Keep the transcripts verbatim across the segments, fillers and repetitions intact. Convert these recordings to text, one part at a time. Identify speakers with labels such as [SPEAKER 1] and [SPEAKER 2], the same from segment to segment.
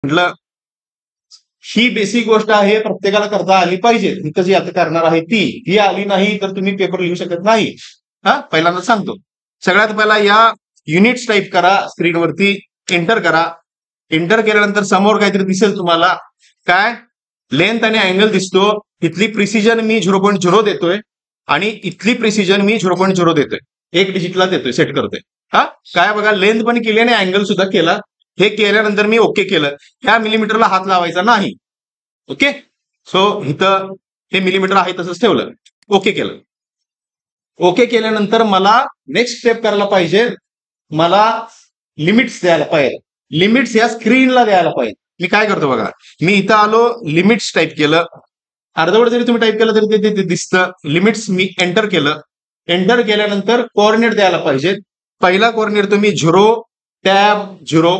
[SPEAKER 1] म्हटलं ही बेसिक गोष्ट आहे, प्रत्येकाला करता आली पाहिजे. इथं जी आता करणार आहे ती ही आली नाही तर तुम्ही पेपर लिहू शकत नाही. हा पहिल्यांदा सांगतो. सगळ्यात पहिला या युनिट्स टाईप करा, स्क्रीनवरती एंटर करा. एंटर केल्यानंतर समोर काहीतरी दिसेल तुम्हाला, काय लेंथ आणि अँगल दिसतो. इथली प्रिसिजन मी झिरो पॉईंट झिरो देतोय आणि इथली प्रिसिजन मी झिरो पॉईंट झिरो देतोय. एक डिजिटला देतोय, सेट करतोय. हा काय बघा, लेंथ पण केली आणि अँगल सुद्धा केला. हे केल्यानंतर मी ओके केलं. ह्या मिलीमीटरला हात लावायचा नाही. ओके, सो इथं हे मिलीमीटर आहे तसंच ठेवलं. ओके केलं. ओके केल्यानंतर मला नेक्स्ट स्टेप करायला पाहिजे, मला लिमिट्स द्यायला पाहिजे. लिमिट्स या स्क्रीनला द्यायला पाहिजे. मी काय करतो बघा, मी इथं आलो, लिमिट्स टाईप केलं. अर्धवट जरी तुम्ही टाईप केलं तरी ते दिसतं. लिमिट्स मी एंटर केलं. एंटर केल्यानंतर कोऑर्डिनेट द्यायला पाहिजे. पहिला कोऑर्डिनेट तुम्ही झिरो टॅब झिरो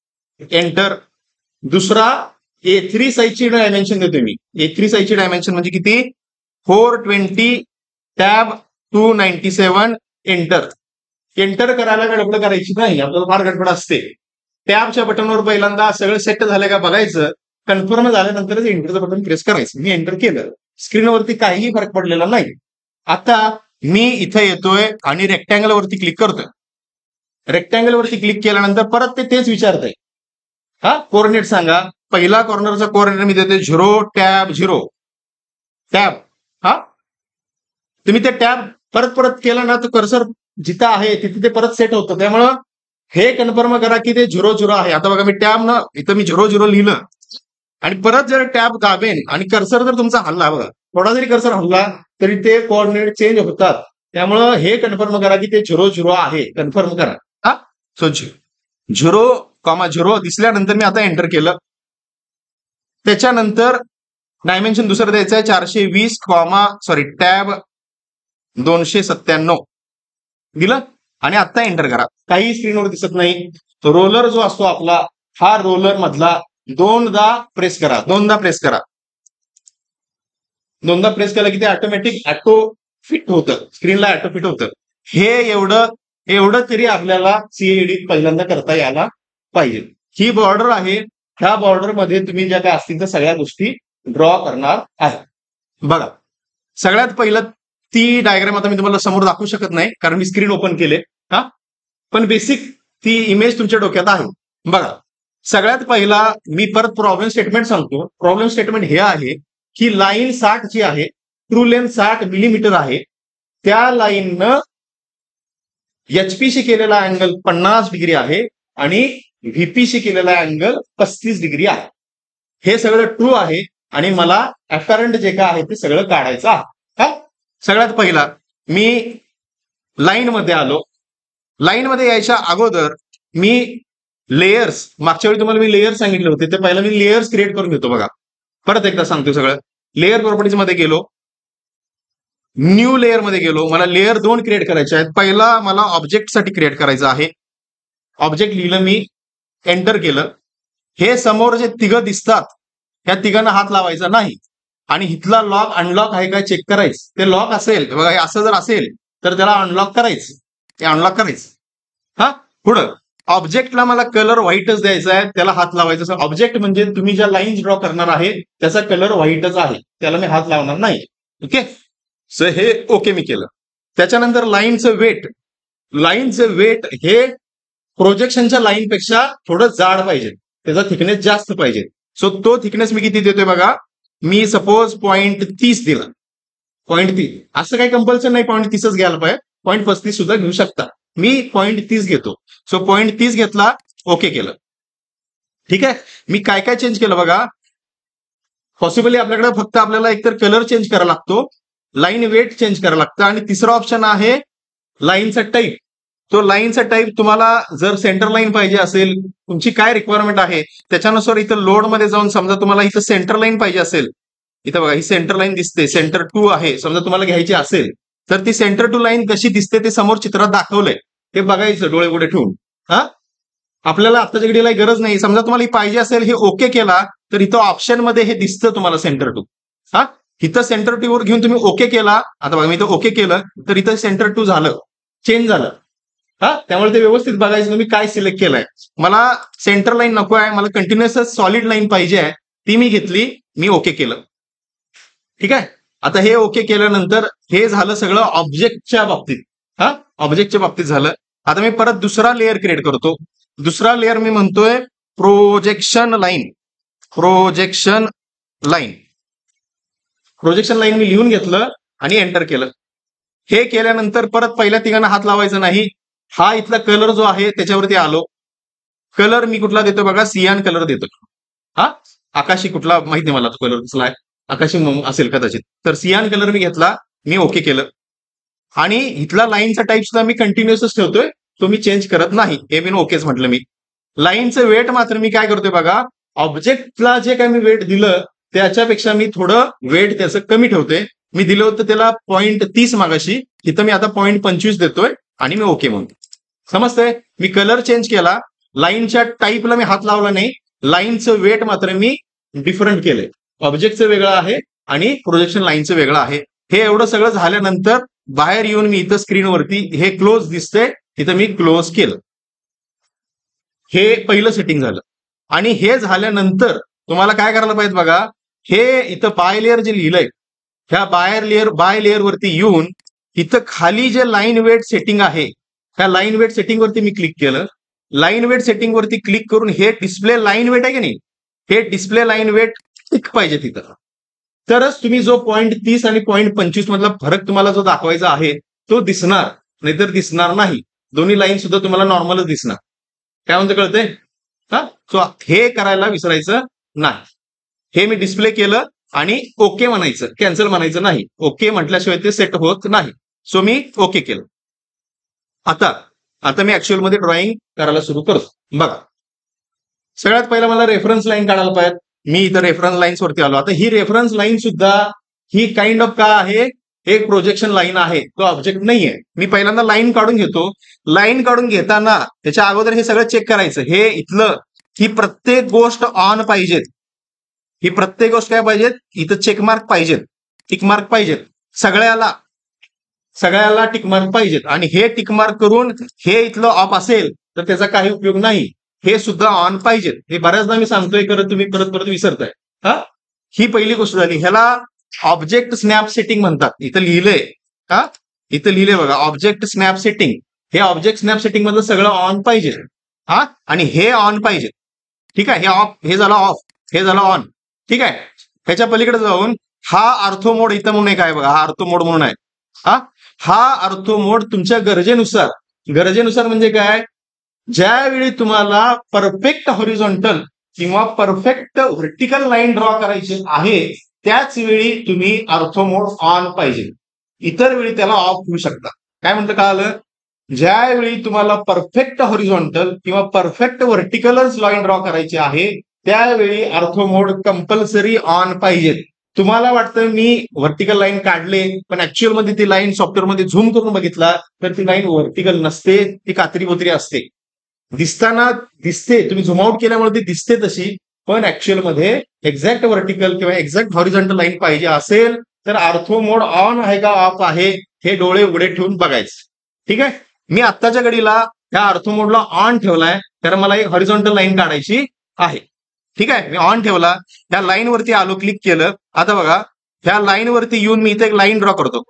[SPEAKER 1] एंटर. दुसरा ए थ्री साईजची डायमेन्शन देतोय मी. ए थ्री साईजची डायमेन्शन म्हणजे किती, four twenty tab two ninety seven enter. Enter करायला गडबड करायची नाही, आपल्याला फार गडबड असते. टॅबच्या बटनवर पहिल्यांदा सगळं सेट झालं का बघायचं. कन्फर्म झाल्यानंतरच एंटरचं बटन प्रेस करायचं. मी एंटर केलं, स्क्रीनवरती काहीही फरक पडलेला नाही. आता मी इथं येतोय आणि रेक्टँगल वरती क्लिक करतोय. रेक्टँगल वरती क्लिक केल्यानंतर परत ते तेच विचारतंय, हा कोऑर्डिनेट सांगा. पहिला कॉर्नरचा कोऑर्डिनेट मी देतोय झिरो टॅब झिरो टॅब. हा तुम्ही ते टॅब परत परत केलं ना तर कर्सर जिथं आहे तिथे ते परत सेट होतं. त्यामुळं हे कन्फर्म करा की ते झिरो झिरो आहे. आता बघा, मी टॅब ना इथं मी झिरो झिरो लिहिलं आणि परत जर टॅब दाबेन आणि कर्सर जर तुमचा हल्ला, बघा थोडा जरी कर्सर हल्ला तरी ते कोऑर्डिनेट चेंज होतात. त्यामुळं हे कन्फर्म करा की ते झिरो झिरो आहे. कन्फर्म करा. हा सो झिरो कॉमा झिरो दिसल्यानंतर मी आता एंटर केलं. त्याच्यानंतर डायमेन्शन दुसरं द्यायचं आहे, चारशे वीस कॉमा सॉरी टॅब दोनशे सत्त्याण्णव दिलं आणि आता एंटर करा. काही स्क्रीनवर दिसत नाही. रोलर जो असतो आपला, हा रोलर मधला दोनदा प्रेस करा. दोनदा प्रेस करा. दोनदा प्रेस केला की ते ऑटोमॅटिक ऑटो फिट होतं, स्क्रीनला ऑटो फिट होतं. हे एवढं एवढं तरी आपल्याला सीएडी पहिल्यांदा करता यायला पाहिजे. ही बॉर्डर आहे. ह्या बॉर्डर मध्ये तुम्ही ज्या काय असतील त्या सगळ्या गोष्टी ड्रॉ करणार आहे. बघा, सगळ्यात पहिलं ती डायग्राम आता मी तुम्हाला समोर दाखवू शकत नाही कारण मी स्क्रीन ओपन केले. हा पण बेसिक ती इमेज तुमच्या डोक्यात आहे. बघा, सगळ्यात पहिला मी परत प्रॉब्लेम स्टेटमेंट सांगतो. प्रॉब्लेम स्टेटमेंट हे आहे की लाईन साठ जी आहे, ट्रू लेंथ साठ मिलीमीटर आहे. त्या लाईननं एचपीशी केलेला अँगल पन्नास डिग्री आहे आणि व्हीपीशी केलेला अँगल पस्तीस डिग्री आहे. हे सगळं ट्रू आहे आणि मला अपॅरंट जे काय आहे ते सगळं काढायचं आहे. हा सगळ्यात पहिला मी लाईन मध्ये आलो. लाईन मध्ये यायच्या अगोदर मी लेयर्स, मागच्या वेळी तुम्हाला मी लेयर्स सांगितले होते, ते पहिला मी लेयर्स क्रिएट करून घेतो. बघा, परत एकदा सांगतो. सगळं लेअर प्रॉपर्टीज मध्ये गेलो, न्यू लेअर मध्ये गेलो. मला लेअर दोन क्रिएट करायचे आहेत. पहिला मला ऑब्जेक्ट साठी क्रिएट करायचं आहे. ऑब्जेक्ट लिहिलं मी, एंटर केलं. हे समोर जे तिघं दिसतात ह्या तिघांना हात लावायचा नाही आणि इथला लॉक अनलॉक आहे काय चेक करायचं. ते लॉक असेल, बघा हे असं जर असेल तर त्याला अनलॉक करायचं, ते अनलॉक करायचं. हा पुढं ऑब्जेक्टला मला कलर व्हाईटच द्यायचा आहे, त्याला हात लावायचा. ऑब्जेक्ट म्हणजे तुम्ही ज्या लाईन्स ड्रॉ करणार आहे त्याचा कलर व्हाईटच आहे, त्याला मी हात लावणार नाही. ओके, सो हे ओके मी केलं. त्याच्यानंतर लाईनचं वेट, लाईनचं वेट हे प्रोजेक्शनच्या लाईन पेक्षा थोडं जाड पाहिजे, त्याचा थिकनेस जास्त पाहिजे. सो तो थिकनेस मी किती देतोय बघा, मी सपोज पॉईंट तीस दिला. पॉईंट तीस असं काही कंपल्सन नाही, पॉईंट तीसच घ्यायला पाहिजे, पॉईंट पस्तीस सुद्धा घेऊ शकता. मी पॉईंट तीस घेतो. सो पॉईंट तीस घेतला, ओके केलं. ठीक आहे, मी काय काय चेंज केलं बघा. पॉसिबली आपल्याकडे फक्त आपल्याला एकतर कलर चेंज करावा लागतो, लाईन वेट चेंज करावं लागतं आणि तिसरा ऑप्शन आहे लाईनचा टाईप. तो लाईनचा टाईप तुम्हाला जर सेंटर लाईन पाहिजे असेल, तुमची काय रिक्वायरमेंट आहे त्याच्यानुसार इथं लोड मध्ये जाऊन, समजा तुम्हाला इथं सेंटर लाईन पाहिजे असेल, इथं बघा ही सेंटर लाईन दिसते, सेंटर टू आहे, समजा तुम्हाला घ्यायची असेल तर ती सेंटर टू लाईन कशी दिसते ते समोर चित्रात दाखवलंय, ते बघायचं डोळे पुढे ठेवून. हा आपल्याला आत्ताच्या घडीला गरज नाही. समजा तुम्हाला ही पाहिजे असेल, हे ओके केला तर इथं ऑप्शन मध्ये हे दिसतं तुम्हाला सेंटर टू. हा इथं सेंटर टू वर घेऊन तुम्ही ओके केला. आता बघा मी इथं ओके केलं तर इथं सेंटर टू झालं, चेंज झालं. हा, त्यामुळे ते व्यवस्थित बघायचं तुम्ही काय सिलेक्ट केलंय. मला सेंटर लाईन नको आहे, मला कंटिन्युअस सॉलिड लाईन पाहिजे आहे, ती मी घेतली, मी ओके केलं. ठीक आहे. आता हे ओके केल्यानंतर हे झालं सगळं ऑब्जेक्टच्या बाबतीत. हा, ऑब्जेक्टच्या बाबतीत झालं. आता मी परत दुसरा लेअर क्रिएट करतो. दुसरा लेअर मी म्हणतोय projection line. Projection line projection line मी लिहून घेतलं आणि एंटर केलं. हे केल्यानंतर परत पहिल्या तिघांना हात लावायचा नाही. हा इथला कलर जो आहे त्याच्यावरती आलो. कलर मी कुठला देतो बघा, सियान कलर देतो. हा, आकाशी कुठला माहित नाही मला, तो कलर कसला आहे, आकाशी असेल कदाचित. तर सियान कलर मी घेतला, मी ओके केलं. आणि इथला लाईनचा टाईप सुद्धा मी कंटिन्युअसच ठेवतोय, तो मी चेंज करत नाही. हे मी ओकेच म्हटलं. मी लाईनचं वेट मात्र मी काय करतोय बघा, ऑब्जेक्टला जे काय मी वेट दिलं त्याच्यापेक्षा मी थोडं वेट त्याचं कमी ठेवतोय. मी दिलं होतं त्याला पॉईंट तीस मागाशी, इथं मी आता पॉईंट पंचवीस देतोय आणि मी ओके म्हणतो. समजतंय. मी कलर चेंज केला, लाईनच्या टाईपला मी हात लावला नाही, लाईनचं वेट मात्र मी डिफरंट केलंय. ऑब्जेक्टचं वेगळं आहे आणि प्रोजेक्शन लाईनचं वेगळं आहे. हे एवढं सगळं झाल्यानंतर बाहेर येऊन मी इथं स्क्रीनवरती हे क्लोज दिसतंय, इथं मी क्लोज केलं. हे पहिलं सेटिंग झालं. आणि हे झाल्यानंतर तुम्हाला काय करायला पाहिजे बघा, हे इथं बाय लेअर जे लिहिलंय, ह्या बायर लेअर बाय लेअर वरती येऊन इथं खाली जे लाईन वेट सेटिंग आहे, ह्या लाईन वेट सेटिंग वरती मी क्लिक केलं. लाईन वेट सेटिंग वरती क्लिक करून हे डिस्प्ले लाईन वेट आहे की नाही, हे डिस्प्ले लाईन वेट टिक पाहिजे तिथं. तरच तुम्ही जो पॉईंट तीस आणि पॉईंट पंचवीस मधला फरक तुम्हाला जो दाखवायचा आहे तो दिसणार, नाहीतर दिसणार नाही. दोन्ही लाईन सुद्धा तुम्हाला नॉर्मलच दिसणार. काय म्हणतं कळतंय? हा, सो हे करायला विसरायचं नाही. हे मी डिस्प्ले केलं आणि ओके म्हणायचं, कॅन्सल म्हणायचं नाही. ओके म्हटल्याशिवाय ते सेट होत नाही. सो मी ओके केलं. आता आता मी ऍक्च्युअल मध्ये ड्रॉइंग करायला सुरू करतो. बघा, सगळ्यात पहिला मला रेफरन्स लाईन काढायला पाहिजे. मी इथं रेफरन्स लाईन्स वरती आलो. आता ही रेफरन्स लाईन सुद्धा ही काइंड ऑफ का आहे, एक प्रोजेक्शन लाईन आहे, तो ऑब्जेक्ट नाहीये. मी पहिल्यांदा लाईन काढून घेतो. लाईन काढून घेताना त्याच्या अगोदर हे सगळं चेक करायचं. हे इथलं ही प्रत्येक गोष्ट ऑन पाहिजेत. ही प्रत्येक गोष्ट काय पाहिजेत, इथं चेकमार्क पाहिजेत, टिकमार्क पाहिजेत. सगळ्याला सगळ्याला टिकमार्क पाहिजेत. आणि हे टिकमार्क करून हे इथलं ऑफ असेल तर त्याचा काही उपयोग नाही. हे सुद्धा ऑन पाहिजेत. हे बऱ्याचदा मी सांगतोय, करत तुम्ही परत परत विसरताय. हा, ही पहिली गोष्ट झाली. ह्याला ऑब्जेक्ट स्नॅप सेटिंग म्हणतात. इथं लिहिलंय का, इथं लिहिलंय बघा, ऑब्जेक्ट स्नॅप सेटिंग. हे ऑब्जेक्ट स्नॅप सेटिंग मधलं सगळं ऑन पाहिजे. हा, आणि हे ऑन पाहिजे. ठीक आहे. हे ऑफ, हे झालं ऑफ, हे झालं ऑन. ठीक आहे. ह्याच्या पलीकडे जाऊन हा आर्थो मोड इथं म्हणून एक आहे बघा, हा आर्थो मोड म्हणून आहे. हा हा आर्थो मोड तुमच्या गरजेनुसार, गरजेनुसार म्हणजे काय, ज्यावेळी तुम्हाला परफेक्ट हॉरिझॉन्टल किंवा परफेक्ट व्हर्टिकल लाईन ड्रॉ करायची आहे त्याच वेळी तुम्ही आर्थो मोड ऑन पाहिजे. इतर वेळी त्याला ऑफ होऊ शकता. काय म्हणतं कळालं, ज्यावेळी तुम्हाला परफेक्ट हॉरिझॉन्टल किंवा परफेक्ट व्हर्टिकलच लाईन ड्रॉ करायची आहे त्यावेळी आर्थो मोड कंपल्सरी ऑन पाहिजे. तुम्हाला वाटतं मी व्हर्टिकल लाईन काढले, पण ऍक्च्युअल मध्ये ती लाईन सॉफ्टवेअरमध्ये झूम करून बघितला तर ती लाईन व्हर्टिकल नसते, ती कात्री बोत्री असते. दिसताना दिसते, तुम्ही झूम आउट केल्यामुळे ती दिसते तशी, पण ऍक्च्युअल मध्ये एक्झॅक्ट व्हर्टिकल किंवा एक्झॅक्ट हॉरिझॉन्टल लाईन पाहिजे असेल तर आर्थो मोड ऑन आहे का ऑफ आहे हे डोळे उघडे ठेवून बघायचं. ठीक आहे. मी आत्ताच्या घडीला त्या आर्थो मोडला ऑन ठेवलाय, कारण मला एक हॉरिझॉन्टल लाईन काढायची आहे. ठीक आहे. मी ऑन ठेवला, त्या लाईन वरती आलो, क्लिक केलं. आता बघा, ह्या लाईन वरती येऊन मी इथे एक लाईन ड्रॉ करतो.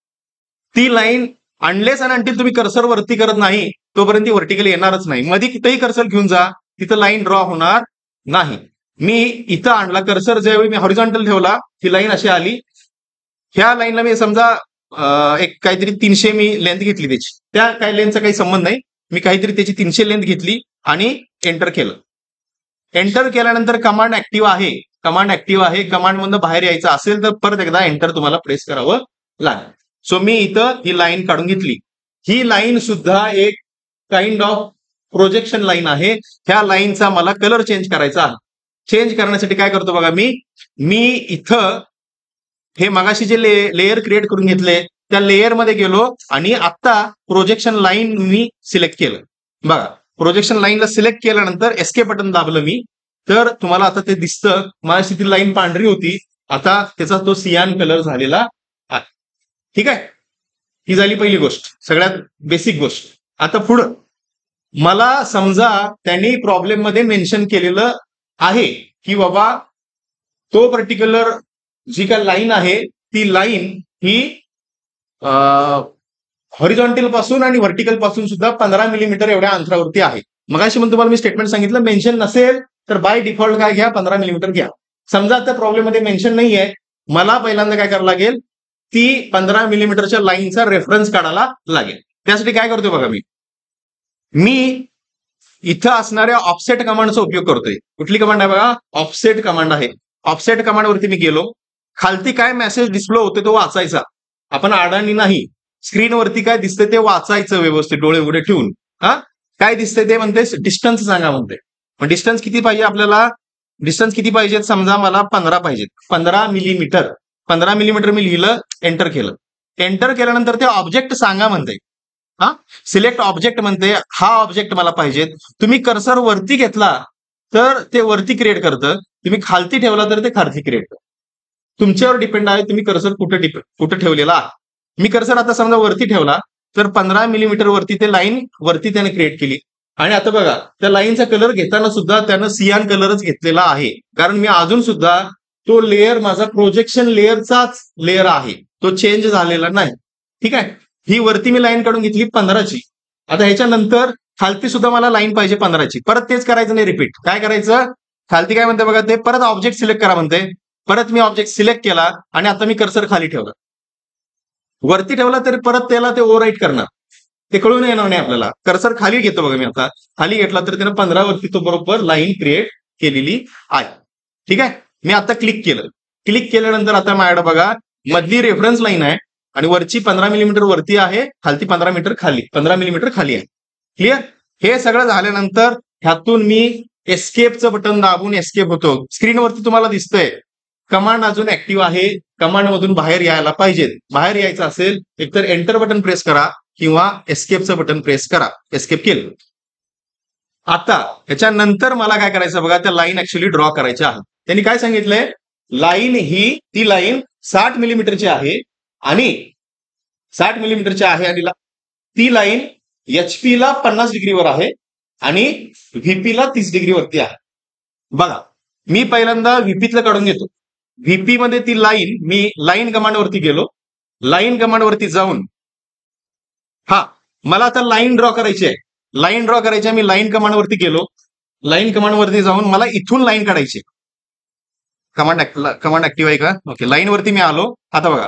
[SPEAKER 1] ती लाईन अनलेस आणि अंटिल तुम्ही कर्सर वरती करत नाही तोपर्यंत ती व्हर्टिकल येणारच नाही. मध्ये कितीही कर्सर घेऊन जा, तिथं लाईन ड्रॉ होणार नाही. मी इथं आणला कर्सर, ज्यावेळी मी हॉरिझॉन्टल ठेवला ही लाईन अशी आली. ह्या लाईनला मी समजा एक काहीतरी तीनशे मी लेंथ घेतली त्याची, त्या काही लेंथचा काही संबंध नाही, मी काहीतरी त्याची तीनशे लेंथ घेतली आणि एंटर केलं. एंटर केल्यानंतर कमांड ऍक्टिव्ह आहे, कमांड ऍक्टिव्ह आहे. कमांड मधून बाहेर यायचं असेल तर परत एकदा एंटर तुम्हाला प्रेस करावं लागेल. सो मी इथं ही लाईन काढून घेतली. ही लाईन सुद्धा एक काइंड ऑफ प्रोजेक्शन लाईन आहे. ह्या लाईनचा मला कलर चेंज करायचा आहे. चेंज करण्यासाठी काय करतो बघा, मी मी इथं हे मगाशी जे ले लेअर क्रिएट करून घेतले त्या लेअर मध्ये गेलो आणि आता प्रोजेक्शन लाईन मी सिलेक्ट केलं. बघा, प्रोजेक्शन लाईनला सिलेक्ट केल्यानंतर एस्केप बटन दाबलं मी, तर तुम्हाला आता ते दिसतं. माझी ती लाईन पांढरी होती, आता त्याचा तो सियान कलर झालेला आहे. ठीक आहे. ही झाली पहिली गोष्ट, सगळ्यात बेसिक गोष्ट. आता पुढं मला समजा त्यांनी प्रॉब्लेम मध्ये मेन्शन केलेलं आहे की बाबा तो पर्टिक्युलर जी काय लाईन आहे ती लाईन ही हॉरिझॉन्टल पासून आणि व्हर्टिकल पासून सुद्धा पंधरा मिलीमीटर एवढ्या अंतरावरती आहे. मगाशी पण तुम्हाला मी स्टेटमेंट सांगितलं, मेन्शन नसेल तर बाय डिफॉल्ट काय घ्या, पंधरा मिलीमीटर घ्या. समजा आता प्रॉब्लेम मध्ये मेन्शन नाहीये, मला पहिल्यांदा काय करावं लागेल, ती पंधरा मिलीमीटरच्या लाईनचा रेफरन्स काढायला लागेल. त्यासाठी काय करतोय बघा, मी मी इथं असणाऱ्या ऑफसेट कमांडचा उपयोग करतोय. कुठली कमांड आहे बघा, ऑफसेट कमांड आहे. ऑफसेट कमांडवरती मी गेलो, खालती काय मेसेज डिस्प्ले होते तो वाचायचा. आपण अडाणी नाही, स्क्रीनवरती काय दिसतंय ते वाचायचं व्यवस्थित डोळे उघडे ठेवून. हा काय दिसतंय ते म्हणते डिस्टन्स सांगा म्हणते. मग डिस्टन्स किती पाहिजे आपल्याला, डिस्टन्स किती पाहिजेत, समजा मला पंधरा पाहिजेत, पंधरा मिलीमीटर. पंधरा मिलीमीटर मी लिहिलं, एंटर केलं. एंटर केल्यानंतर ते ऑब्जेक्ट सांगा म्हणते. हा सिलेक्ट ऑब्जेक्ट म्हणते, हा ऑब्जेक्ट मला पाहिजे. तुम्ही कर्सर वरती घेतला तर ते वरती क्रिएट करतं, तुम्ही खालती ठेवला तर ते खालती क्रिएट करतं. तुमच्यावर डिपेंड आहे तुम्ही कर्सर कुठे कुठे ठेवलेला आहे. मी कर्सर आता समजा वरती ठेवला तर पंधरा मिलीमीटर वरती ते लाईन वरती त्याने क्रिएट केली. आणि आता बघा त्या लाईनचा कलर घेताना सुद्धा त्यानं सियान कलरच घेतलेला आहे, कारण मी अजून सुद्धा तो लेअर माझा प्रोजेक्शन लेअरचाच लेअर आहे, तो चेंज झालेला नाही. ठीक आहे, ही वरती मी लाईन काढून घेतली पंधराची. आता ह्याच्यानंतर खालती सुद्धा मला लाईन पाहिजे पंधराची. परत तेच करायचं नाही, रिपीट. काय करायचं, खालती काय म्हणते बघा, ते परत ऑब्जेक्ट सिलेक्ट करा म्हणते. परत मी ऑब्जेक्ट सिलेक्ट केला आणि आता मी कर्सर खाली ठेवला. वरती ठेवला तरी परत त्याला ते ओव्हरराईट करणार, ते कळून येणार नाही आपल्याला. कर्सर खाली घेतो बघा मी, आता खाली घेतला तर त्यानं पंधरा वरती तो बरोबर लाईन क्रिएट केलेली आहे. ठीक आहे, मी आता क्लिक केलं. क्लिक केल्यानंतर आता माझ्याकडे बघा मधली रेफरन्स लाईन आहे आणि वरची पंधरा मिलीमीटर वरती आहे, खालती पंधरा मीटर खाली पंधरा मिलीमीटर खाली आहे. क्लिअर. हे सगळं झाल्यानंतर ह्यातून मी एस्केपचं बटन दाबून एस्केप होतो. स्क्रीनवरती तुम्हाला दिसतंय कमांड अजून ऍक्टिव्ह आहे, कमांड मधून बाहेर यायला पाहिजे. बाहेर यायचं असेल एकतर एंटर बटन प्रेस करा किंवा एस्केपचं बटन प्रेस करा. एस्केप केलं. आता याच्यानंतर मला काय करायचं बघा, त्या लाईन ऍक्च्युली ड्रॉ करायच्या आहेत. त्यांनी काय सांगितलंय, लाईन ही ती लाईन साठ मिलीमीटरची आहे आणि साठ मिलीमीटरची आहे आणि ती लाईन एचपी ला पन्नास डिग्रीवर आहे आणि व्हीपी ला तीस डिग्रीवरती आहे. बघा मी पहिल्यांदा व्हीपीतलं काढून घेतो. व्हीपी मध्ये ती लाईन, मी लाईन कमांड वरती गेलो. लाईन कमांड वरती जाऊन हा मला आता लाईन ड्रॉ करायची आहे. लाईन ड्रॉ करायची आहे, मी लाईन कमांड वरती गेलो. लाईन कमांड वरती जाऊन मला इथून लाईन काढायची. कमांड कमांड ऍक्टिव्ह आहे का, ओके. लाईन वरती मी आलो. आता बघा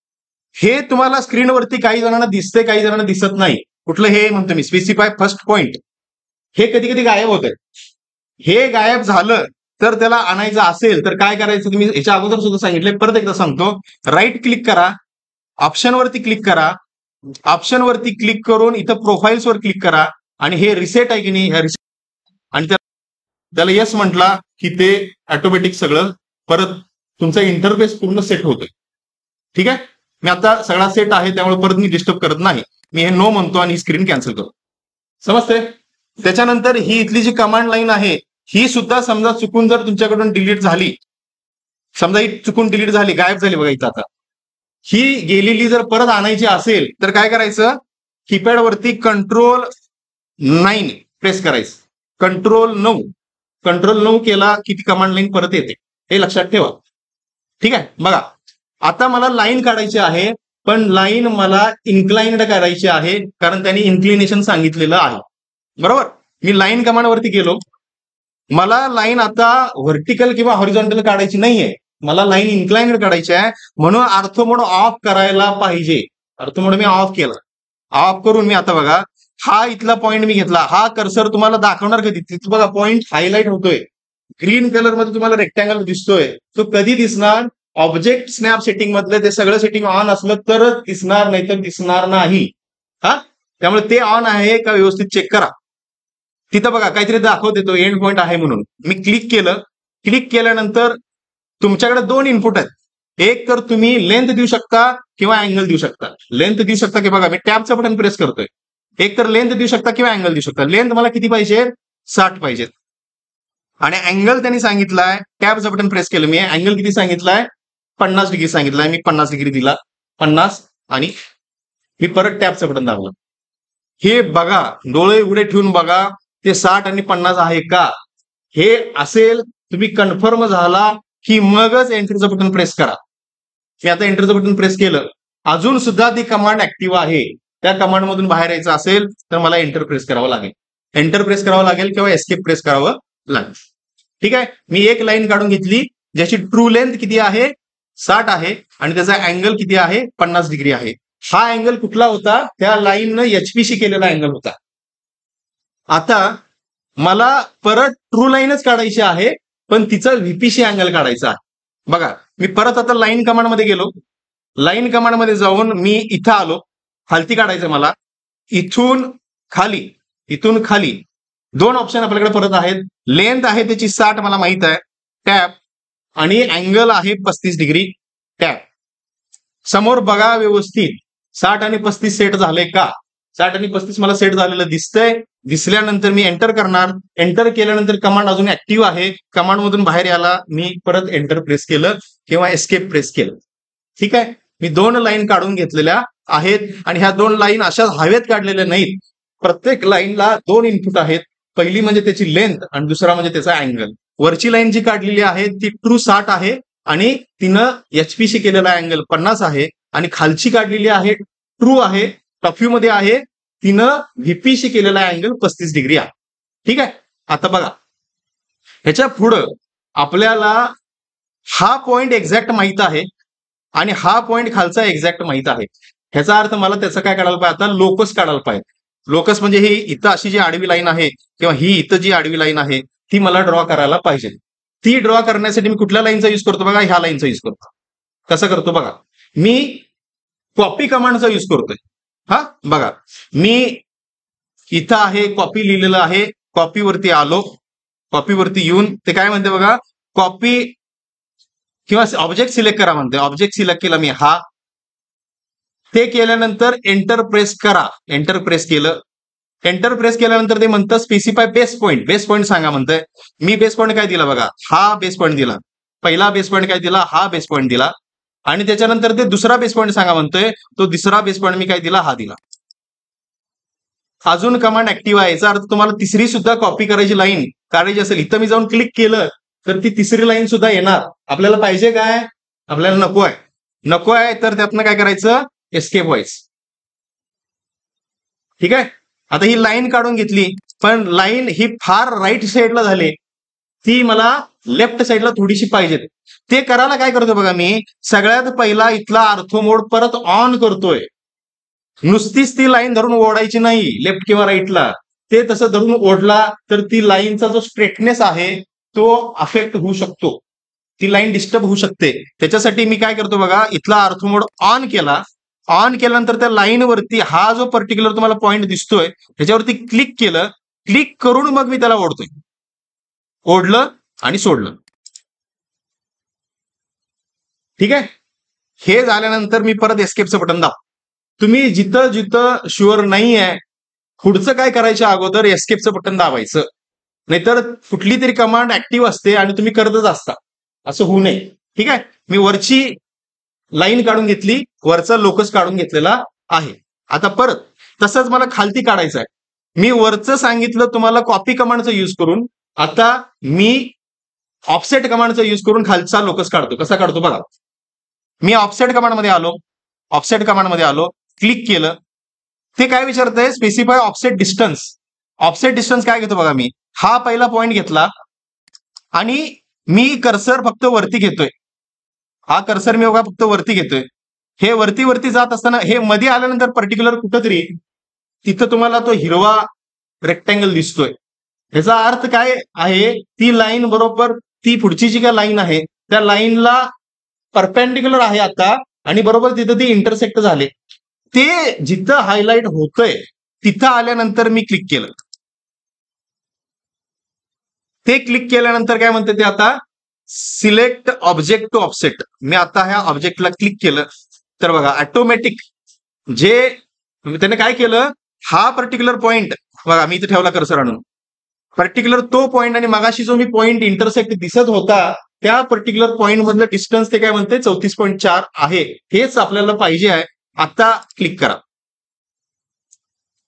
[SPEAKER 1] हे तुम्हाला स्क्रीनवरती काही जणांना दिसतंय, काही जणांना दिसत नाही. कुठलं हे म्हणतो मी, स्पेसिफाय फर्स्ट पॉइंट. हे कधी कधी गायब होत आहे. हे गायब झालं तर त्याला आणायचं असेल तर काय करायचं, तुम्ही याच्या अगोदर सुद्धा सांगितलंय, परत एकदा सांगतो. राईट क्लिक करा, ऑप्शन वरती क्लिक करा. ऑप्शन वरती क्लिक करून इथं प्रोफाईल्स वर क्लिक करा आणि हे रिसेट आहे की नाही, ह्या रिसेट आणि त्याला येस म्हटला की ते ऑटोमॅटिक सगळं परत तुमचा इंटरफेस पूर्ण सेट होतोय. ठीक आहे, मी आता सगळा सेट आहे त्यामुळे परत मी डिस्टर्ब करत नाही. मी हे नो म्हणतो आणि ही स्क्रीन कॅन्सल करतो. समजते. त्याच्यानंतर ही इथली जी कमांड लाईन आहे ही सुद्धा समजा चुकून जर तुमच्याकडून डिलीट झाली, समजा ही चुकून डिलीट झाली, गायब झाली बघा इथं. आता ही गेलेली जर परत आणायची असेल तर काय करायचं, कीपॅड वरती कंट्रोल नाईन प्रेस करायचं. कंट्रोल नऊ कंट्रोल नऊ केला की ती कमांड लाईन परत येते, हे लक्षात ठेवा. ठीक आहे, बघा आता मला लाईन काढायची आहे, पण लाईन मला इन्क्लाइन्ड काढायची आहे कारण त्यांनी इन्क्लिनेशन सांगितलेलं आहे. बरोबर. मी लाईन कमांड वरती गेलो. मला लाईन आता व्हर्टिकल किंवा हॉरिझॉन्टल काढायची नाहीये, मला लाईन इन्क्लाइन्ड काढायची आहे. म्हणून ऑर्थो मोड ऑफ करायला पाहिजे. ऑर्थो मोड मी ऑफ केला. ऑफ करून मी आता बघा हा इथला पॉइंट मी घेतला. हा कर्सर तुम्हाला दाखवणार कधी, तिथे बघा पॉइंट हायलाइट होतोय, ग्रीन कलर मध्ये तुम्हाला रेक्टँगल दिसतोय. तो कधी दिसणार, ऑब्जेक्ट स्नॅप सेटिंग मधले ते सगळं सेटिंग ऑन असलं तरच दिसणार, नाही तर दिसणार नाही. हा त्यामुळे ते ऑन आहे का व्यवस्थित चेक करा. तिथं बघा काहीतरी दाखवते तो एंड पॉइंट आहे म्हणून. मी क्लिक केलं. क्लिक केल्यानंतर तुमच्याकडे दोन इनपुट आहेत. एक तर तुम्ही लेंथ देऊ शकता किंवा अँगल देऊ शकता. लेंथ देऊ शकता की बघा मी टॅबचं बटन प्रेस करतोय. एक तर लेंथ देऊ शकता किंवा अँगल देऊ शकता. लेंथ मला किती पाहिजे, साठ पाहिजेत. आणि अँगल त्यांनी सांगितलाय, टॅबचं बटन प्रेस केलं मी, अँगल किती सांगितलाय, पन्नास डिग्री सांगितलाय. मी पन्नास डिग्री दिला, पन्नास, आणि मी परत टॅबचं बटन दाबलं. हे बघा, डोळे उघडे ठेवून बघा ते साठ आणि पन्नास आहे का. हे असेल, तुम्ही कन्फर्म झाला की मगच एंटरचं बटन प्रेस करा. मी आता एंटरचं बटन प्रेस केलं, अजून सुद्धा ती कमांड ऍक्टिव्ह आहे. त्या कमांड मधून बाहेर यायचं असेल तर मला एंटर प्रेस करावं लागेल. एंटर प्रेस करावं लागेल किंवा एस्केप प्रेस करावं लागेल. ठीक आहे. मी एक लाईन काढून घेतली ज्याची ट्रू लेंथ किती आहे, साठ आहे, आणि त्याचा अँगल किती आहे, पन्नास डिग्री आहे. हा अँगल कुठला होता, त्या लाईननं एचपीशी केलेला अँगल होता. आता मला परत ट्रू लाईनच काढायची आहे, पण तिचा व्हीपीशी अँगल काढायचा आहे. बघा, मी परत आता लाईन कमांड मध्ये गेलो. लाईन कमांड मध्ये जाऊन मी इथं आलो. खालती काढायचं मला. इथून खाली, इथून खाली दोन ऑप्शन आपल्याकडे परत आहेत. लेंथ आहे त्याची साठ, मला माहित आहे, टॅप, आणि अँगल आहे पस्तीस डिग्री, टॅप. समोर बघा व्यवस्थित, साठ आणि पस्तीस सेट झाले का. साठ आणि पस्तीस मला सेट झालेलं दिसतंय. दिसल्यानंतर मी एंटर करणार. एंटर केल्यानंतर कमांड अजून ऍक्टिव्ह आहे. कमांड मधून बाहेर यायला मी परत एंटर प्रेस केलं किंवा एस्केप प्रेस केलं. ठीक आहे. मी दोन लाईन काढून घेतलेल्या आहेत, आणि ह्या दोन लाईन अशाच हवेत काढलेल्या नाहीत. प्रत्येक लाईनला दोन इनपुट आहेत. पहिली म्हणजे त्याची लेंथ आणि दुसरा म्हणजे त्याचा अँगल. वरची लाईन जी काढलेली आहे ती ट्रू साठ आहे आणि तिनं एचपीशी केलेला अँगल पन्नास आहे, आणि खालची काढलेली आहे ट्रू आहे, टॉप्यू मध्ये आहे, तिनं व्हीपीशी केलेला अँगल पस्तीस डिग्री आहे. ठीक आहे. आता बघा, ह्याच्या पुढं आपल्याला हा पॉइंट एक्झॅक्ट माहित आहे आणि हा पॉइंट खालचा एक्झॅक्ट माहित आहे. ह्याचा अर्थ मला त्याचं काय काढायला पाहिजे, आता लोकस काढायला पाहिजे. लोकस म्हणजे ही इथं अशी जी आडवी लाईन आहे किंवा ही इथं जी आडवी लाईन आहे ती मला ड्रॉ करायला पाहिजे. ती ड्रॉ करण्यासाठी मी कुठल्या लाईनचा यूज करतो बघा, ह्या लाईनचा यूज करतो. कसं करतो बघा, मी कॉपी कमांडचा यूज करतोय. हा बघा, मी इथं आहे, कॉपी लिहिलेलं आहे, कॉपीवरती आलो. कॉपीवरती येऊन ते काय म्हणते बघा, कॉपी किंवा ऑब्जेक्ट सिलेक्ट करा म्हणते. ऑब्जेक्ट सिलेक्ट केला मी, हा. ते केल्यानंतर एंटर प्रेस करा. एंटर प्रेस केलं. एंटर प्रेस केल्यानंतर ते म्हणतं specify base point. Base point सांगा म्हणतंय. मी बेस पॉईंट काय दिला बघा, हा बेस पॉईंट दिला. पहिला बेस पॉईंट काय दिला, हा बेस पॉईंट दिला. आणि त्याच्यानंतर ते दुसरा बेस पॉईंट सांगा म्हणतोय, तो दुसरा बेस पॉईंट मी काय दिला, हा दिला. अजून कमांड ऍक्टिव्ह आहे. याचा अर्थ तुम्हाला तिसरी सुद्धा कॉपी करायची लाईन काढायची असेल, इथं मी जाऊन क्लिक केलं तर ती तिसरी लाईन सुद्धा येणार. आपल्याला पाहिजे काय, आपल्याला नको आहे. नको आहे तर त्यातनं काय करायचं, एस्केप व्हायचं. ठीक आहे. आता ही लाईन काढून घेतली, पण लाईन ही फार राईट साईडला झाली, ती मला लेफ्ट साईडला थोडीशी पाहिजे. ते करायला काय करतो बघा, मी सगळ्यात पहिला इथला आर्थो मोड परत ऑन करतोय. नुसतीच ती लाईन धरून ओढायची नाही लेफ्ट किंवा राईटला. ते तसं धरून ओढला तर ती लाईनचा जो स्ट्रेटनेस आहे तो अफेक्ट होऊ शकतो, ती लाईन डिस्टर्ब होऊ शकते. त्याच्यासाठी मी काय करतो बघा, इथला आर्थो मोड ऑन केला. ऑन केल्यानंतर त्या लाईनवरती हा जो पर्टिक्युलर तुम्हाला पॉईंट दिसतोय त्याच्यावरती क्लिक केलं. क्लिक करून मग मी त्याला ओढतोय. ओढलं आणि सोडलं. ठीक आहे. हे झाल्यानंतर मी परत एस्केपचं बटन दाब. तुम्ही जिथं जिथं शुअर नाही आहे, पुढचं काय करायच्या अगोदर एस्केपचं बटन दाबायचं. नाहीतर कुठली तरी कमांड ऍक्टिव्ह असते आणि तुम्ही करतच असता, असं होऊ नये. ठीक आहे. मी वरची लाईन काढून घेतली, वरचा लोकस काढून घेतलेला आहे. आता परत तसंच मला खालती काढायचं आहे. मी वरचं सांगितलं तुम्हाला कॉपी कमांडचा यूज करून, आता मी ऑफसेट कमांडचा यूज करून खालचा लोकस काढतो. कसा काढतो बघा, मी ऑफसेट कमांड मध्ये आलो. ऑफसेट कमांड मध्ये आलो, क्लिक केलं. ते काय विचारतंय, specify offset distance. Offset distance काय घेतो बघा, मी हा पहिला पॉईंट घेतला आणि मी कर्सर फक्त वरती घेतोय. हा कर्सर मी बघा फक्त वरती घेतोय. हे वरती वरती जात असताना हे मध्ये आल्यानंतर पर्टिक्युलर कुठंतरी तिथं तुम्हाला तो हिरवा रेक्टँगल दिसतोय. ह्याचा अर्थ काय आहे, ती लाईन बरोबर ती पुढची जी काय लाईन आहे त्या लाईनला परपेंडिक्युलर आहे आता, आणि बरोबर तिथं ती इंटरसेक्ट झाले. ते जिथं हायलाइट होतंय तिथं आल्यानंतर मी क्लिक केलं. ते क्लिक केल्यानंतर काय म्हणते ते, आता सिलेक्ट ऑब्जेक्ट टू ऑफसेट. मी आता ह्या ऑब्जेक्टला क्लिक केलं तर बघा ऑटोमॅटिक जे त्याने काय केलं, हा पर्टिक्युलर पॉइंट बघा, मी इथे ठेवला कर्सर आणून, पर्टिक्युलर तो पॉइंट आणि मगाशी जो मी पॉइंट इंटरसेक्ट दिसत होता त्या पर्टिक्युलर पॉइंट मधलं डिस्टन्स ते काय म्हणते, चौतीस पॉईंट चार आहे. हेच आपल्याला पाहिजे आहे. आता क्लिक करा.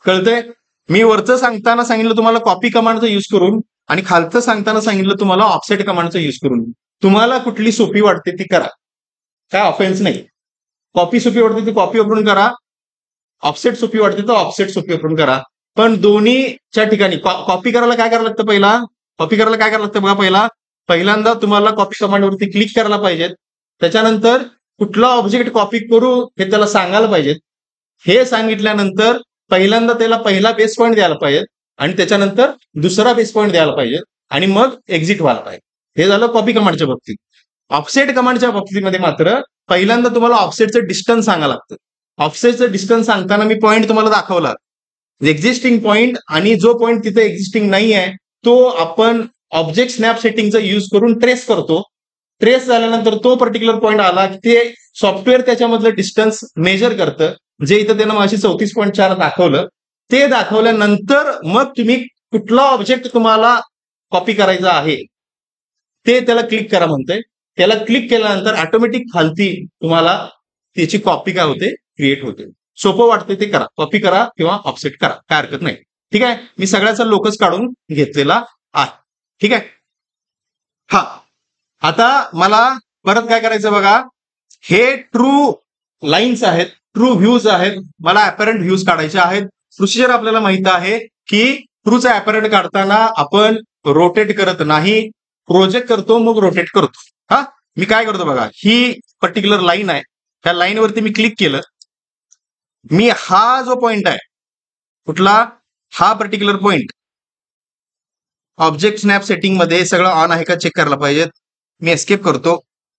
[SPEAKER 1] कळतंय? मी वरचं सांगताना सांगितलं तुम्हाला कॉपी कमांडचा यूज करून आणि खालचं सांगताना सांगितलं तुम्हाला ऑफसेट कमांडचा यूज करून. तुम्हाला कुठली सोपी वाटते ती करा, काय ऑफेन्स नाही. कॉपी सोपी वाटते ती कॉपी वापरून करा, ऑफसेट सोपी वाटते तर ऑफसेट सोपी वापरून करा. पण दोन्हीच्या ठिकाणी कॉपी करायला काय करायला लागतं पहिला कॉपी करायला काय करायला लागतं बघा. पहिला पहिल्यांदा तुम्हाला कॉपी कमांडवरती क्लिक करायला पाहिजेत. त्याच्यानंतर कुठला ऑब्जेक्ट कॉपी करू हे त्याला सांगायला पाहिजेत. हे सांगितल्यानंतर पहिल्यांदा त्याला पहिला बेस पॉईंट द्यायला पाहिजे आणि त्याच्यानंतर दुसरा बेस पॉईंट द्यायला पाहिजे आणि मग एक्झिट व्हायला पाहिजे. हे झालं कॉपी कमांडच्या बाबतीत. ऑफसेट कमांडच्या बाबतीमध्ये मात्र पहिल्यांदा तुम्हाला ऑफसेटचं डिस्टन्स सांगायला लागतं. ऑफसेटचं डिस्टन्स सांगताना मी पॉईंट तुम्हाला दाखवला, एक्झिस्टिंग पॉईंट आणि जो पॉईंट तिथे एक्झिस्टिंग नाही आहे तो आपण ऑब्जेक्ट स्नॅप सेटिंगचा यूज करून ट्रेस करतो. ट्रेस झाल्यानंतर तो पर्टिक्युलर पॉईंट आला की ते सॉफ्टवेअर त्याच्यामधलं डिस्टन्स मेजर करतं, जे इथं त्यानं माझी चौतीस पॉईंट चार दाखवलं. ते दाखवल्यानंतर मग तुम्ही कुठला ऑब्जेक्ट तुम्हाला कॉपी करायचा आहे ते त्याला क्लिक करा म्हणतंय. त्याला क्लिक केल्यानंतर ऑटोमॅटिक खालती तुम्हाला त्याची कॉपी काय होते, क्रिएट होते. सोपं वाटते ते करा, कॉपी करा किंवा ऑफसेट करा, काय हरकत नाही. ठीक आहे, मी सगळ्याचा लोकस काढून घेतलेला आहे. ठीक आहे. हा, आता मला परत काय करायचं बघा. हे ट्रू लाईन्स आहेत, ट्रू व्ह्यूज आहेत. मला अपॅरंट व्ह्यूज काढायचे आहेत. प्रोसिजर आपल्याला माहित आहे की ट्रूचा अपॅरंट काढताना आपण रोटेट करत नाही, प्रोजेक्ट करतो मग रोटेट करतो. हा, मी काय करतो बघा. ही पर्टिक्युलर लाईन आहे, त्या लाईनवरती मी क्लिक केलं. मी हा जो पॉइंट आहे कुठला, हा particular point object snap setting मध्ये सगळं ऑन आहे का चेक करायला पाहिजेत. मी एस्केप करतो,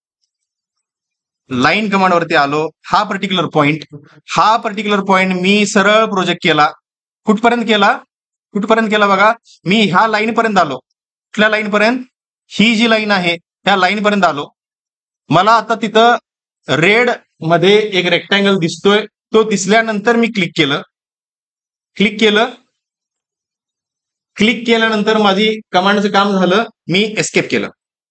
[SPEAKER 1] लाईन कमांड वरती आलो. हा पर्टिक्युलर पॉइंट हा पर्टिक्युलर पॉइंट मी सरळ प्रोजेक्ट केला. कुठपर्यंत केला कुठपर्यंत केला बघा. मी ह्या लाईन पर्यंत आलो. कुठल्या लाईन पर्यंत, ही जी लाईन आहे त्या लाईन पर्यंत आलो. मला आता तिथं रेड मध्ये एक रेक्टँगल दिसतोय. तो दिसल्यानंतर मी क्लिक केलं क्लिक केलं क्लिक केल्यानंतर माझी कमांडचं काम झालं. मी एस्केप केलं.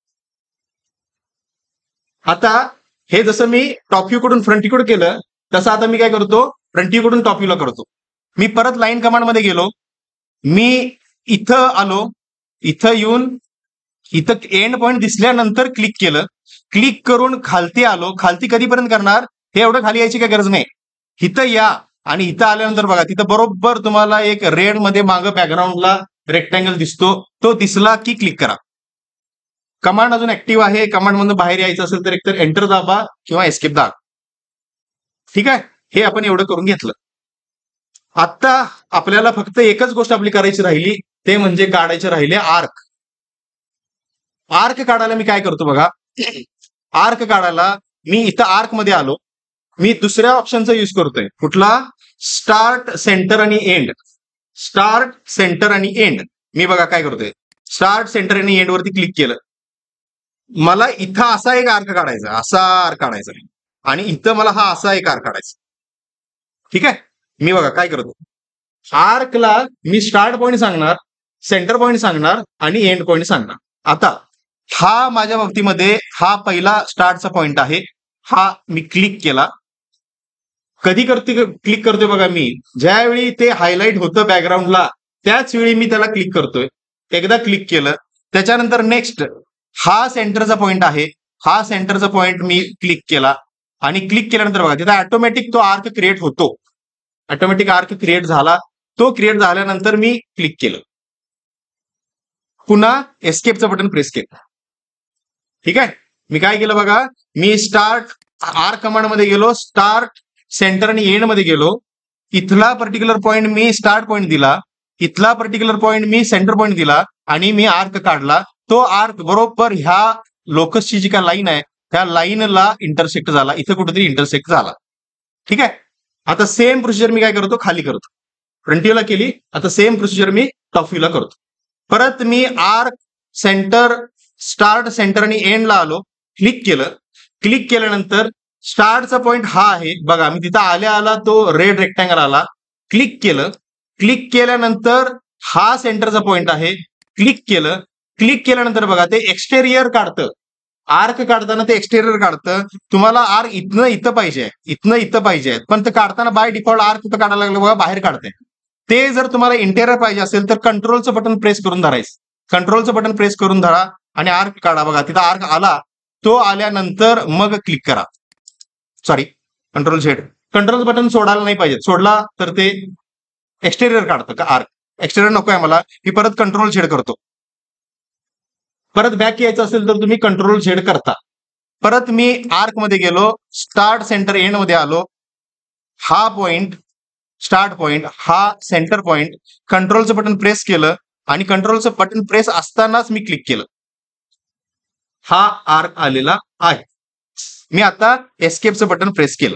[SPEAKER 1] आता हे जसं मी टॉप व्ह्यू कडून फ्रंट व्ह्यू कडे केलं तसं आता मी काय करतो, फ्रंट व्ह्यू कडून टॉप व्ह्यूला करतो. मी परत लाईन कमांड मध्ये गेलो. मी इथं आलो. इथं येऊन इथं एंड पॉईंट दिसल्यानंतर क्लिक केलं. क्लिक करून खालती आलो. खालती कधीपर्यंत करणार, हे एवढं खाली यायची काय गरज नाही. इथं या आणि इथं आल्यानंतर बघा तिथं बरोबर तुम्हाला एक रेड मध्ये मागं बॅकग्राऊंडला रेक्टँगल दिसतो. तो दिसला की क्लिक करा. कमांड अजून ऍक्टिव्ह आहे. कमांड मधून बाहेर यायचं असेल तर एकतर एंटर दाबा किंवा एस्केप दाबा. ठीक आहे, हे आपण एवढं करून घेतलं. आता आपल्याला फक्त एकच गोष्ट आपली करायची राहिली, ते म्हणजे काढायचे राहिले आर्क. आर्क काढायला मी काय करतो बघा. आर्क काढायला मी इथं आर्क मध्ये आलो. मी दुसऱ्या ऑप्शनचा यूज करतोय. कुठला, स्टार्ट सेंटर आणि एंड. स्टार्ट सेंटर आणि एंड. मी बघा काय करतोय, स्टार्ट सेंटर आणि एंड वरती क्लिक केलं. मला इथं असा एक आर्क काढायचा, असा आर्क काढायचा आणि इथं मला हा असा एक आर्क काढायचा. ठीक आहे, मी बघा काय करतो. आर्कला मी स्टार्ट पॉईंट सांगणार, सेंटर पॉईंट सांगणार आणि एंड पॉईंट सांगणार. आता हा माझ्या बाबतीमध्ये हा पहिला स्टार्टचा पॉईंट आहे. हा मी क्लिक केला. कधी करते क्लिक करतोय बघा मी, ज्यावेळी ते हायलाइट होतं बॅकग्राऊंडला त्याच वेळी मी त्याला क्लिक करतोय. एकदा क्लिक केलं त्याच्यानंतर नेक्स्ट, हा सेंटरचा पॉईंट आहे. हा सेंटरचा पॉईंट मी क्लिक केला आणि क्लिक केल्यानंतर बघा तिथं ऑटोमॅटिक तो आर्क क्रिएट होतो. ऑटोमॅटिक आर्क क्रिएट झाला. तो क्रिएट झाल्यानंतर मी क्लिक केलं. पुन्हा एस्केपचं बटन प्रेस केलं. ठीक आहे, मी काय केलं बघा. मी स्टार्ट आर्क कमांड मध्ये गेलो. स्टार्ट सेंटर आणि एंड मध्ये गेलो. इथला पर्टिक्युलर पॉईंट मी स्टार्ट पॉईंट दिला. इथला पर्टिक्युलर पॉईंट मी सेंटर पॉईंट दिला आणि मी आर्क काढला. तो आर्क बरोबर ह्या लोकसची जी काय लाईन आहे त्या लाईनला इंटरसेक्ट झाला. इथं कुठेतरी इंटरसेक्ट झाला. ठीक आहे, आता सेम प्रोसिजर मी काय करतो, खाली करतो. फ्रंट व्ह्यूला केली. आता सेम प्रोसिजर मी टॉप व्ह्यूला करतो. परत मी आर्क, सेंटर, स्टार्ट, सेंटर आणि एंडला आलो. क्लिक केलं. क्लिक केल्यानंतर स्टार्टचा पॉईंट हा आहे बघा. मी तिथं आल्या आला तो रेड रेक्टँगल आला. क्लिक केलं. क्लिक केल्यानंतर हा सेंटरचा पॉईंट आहे. क्लिक केलं. क्लिक केल्यानंतर बघा ते एक्सटेरियर काढतं. आर्क काढताना ते एक्सटेरियर काढतं. तुम्हाला आर्क इथनं इथं पाहिजे, इथनं इथं पाहिजे, पण ते काढताना बाय डिफॉल्ट आर्क इथं काढायला लागलं बघा, बाहेर काढते. ते जर तुम्हाला इंटेरियर पाहिजे असेल तर कंट्रोलचं बटन प्रेस करून धरायचं. कंट्रोलचं बटन प्रेस करून धरा आणि आर्क काढा. बघा तिथं आर्क आला. तो आल्यानंतर मग क्लिक करा. Sorry control Z. Control button सोडायला नाही पाहिजे. सोडला तर ते एक्सटेरियर काढतं का आर्क. एक्सटेरियर नको आहे मला. मी परत कंट्रोल झेड करतो. परत बॅक यायचं असेल तर तुम्ही कंट्रोल झेड करता. परत मी आर्क मध्ये गेलो. स्टार्ट सेंटर एंड मध्ये आलो. हा पॉइंट स्टार्ट पॉइंट हा सेंटर पॉइंट. कंट्रोलचं बटन प्रेस केलं आणि कंट्रोलचं बटन प्रेस असतानाच मी क्लिक केलं. हा आर्क आलेला आहे. मी आता एस्केपचं बटन प्रेस केलं.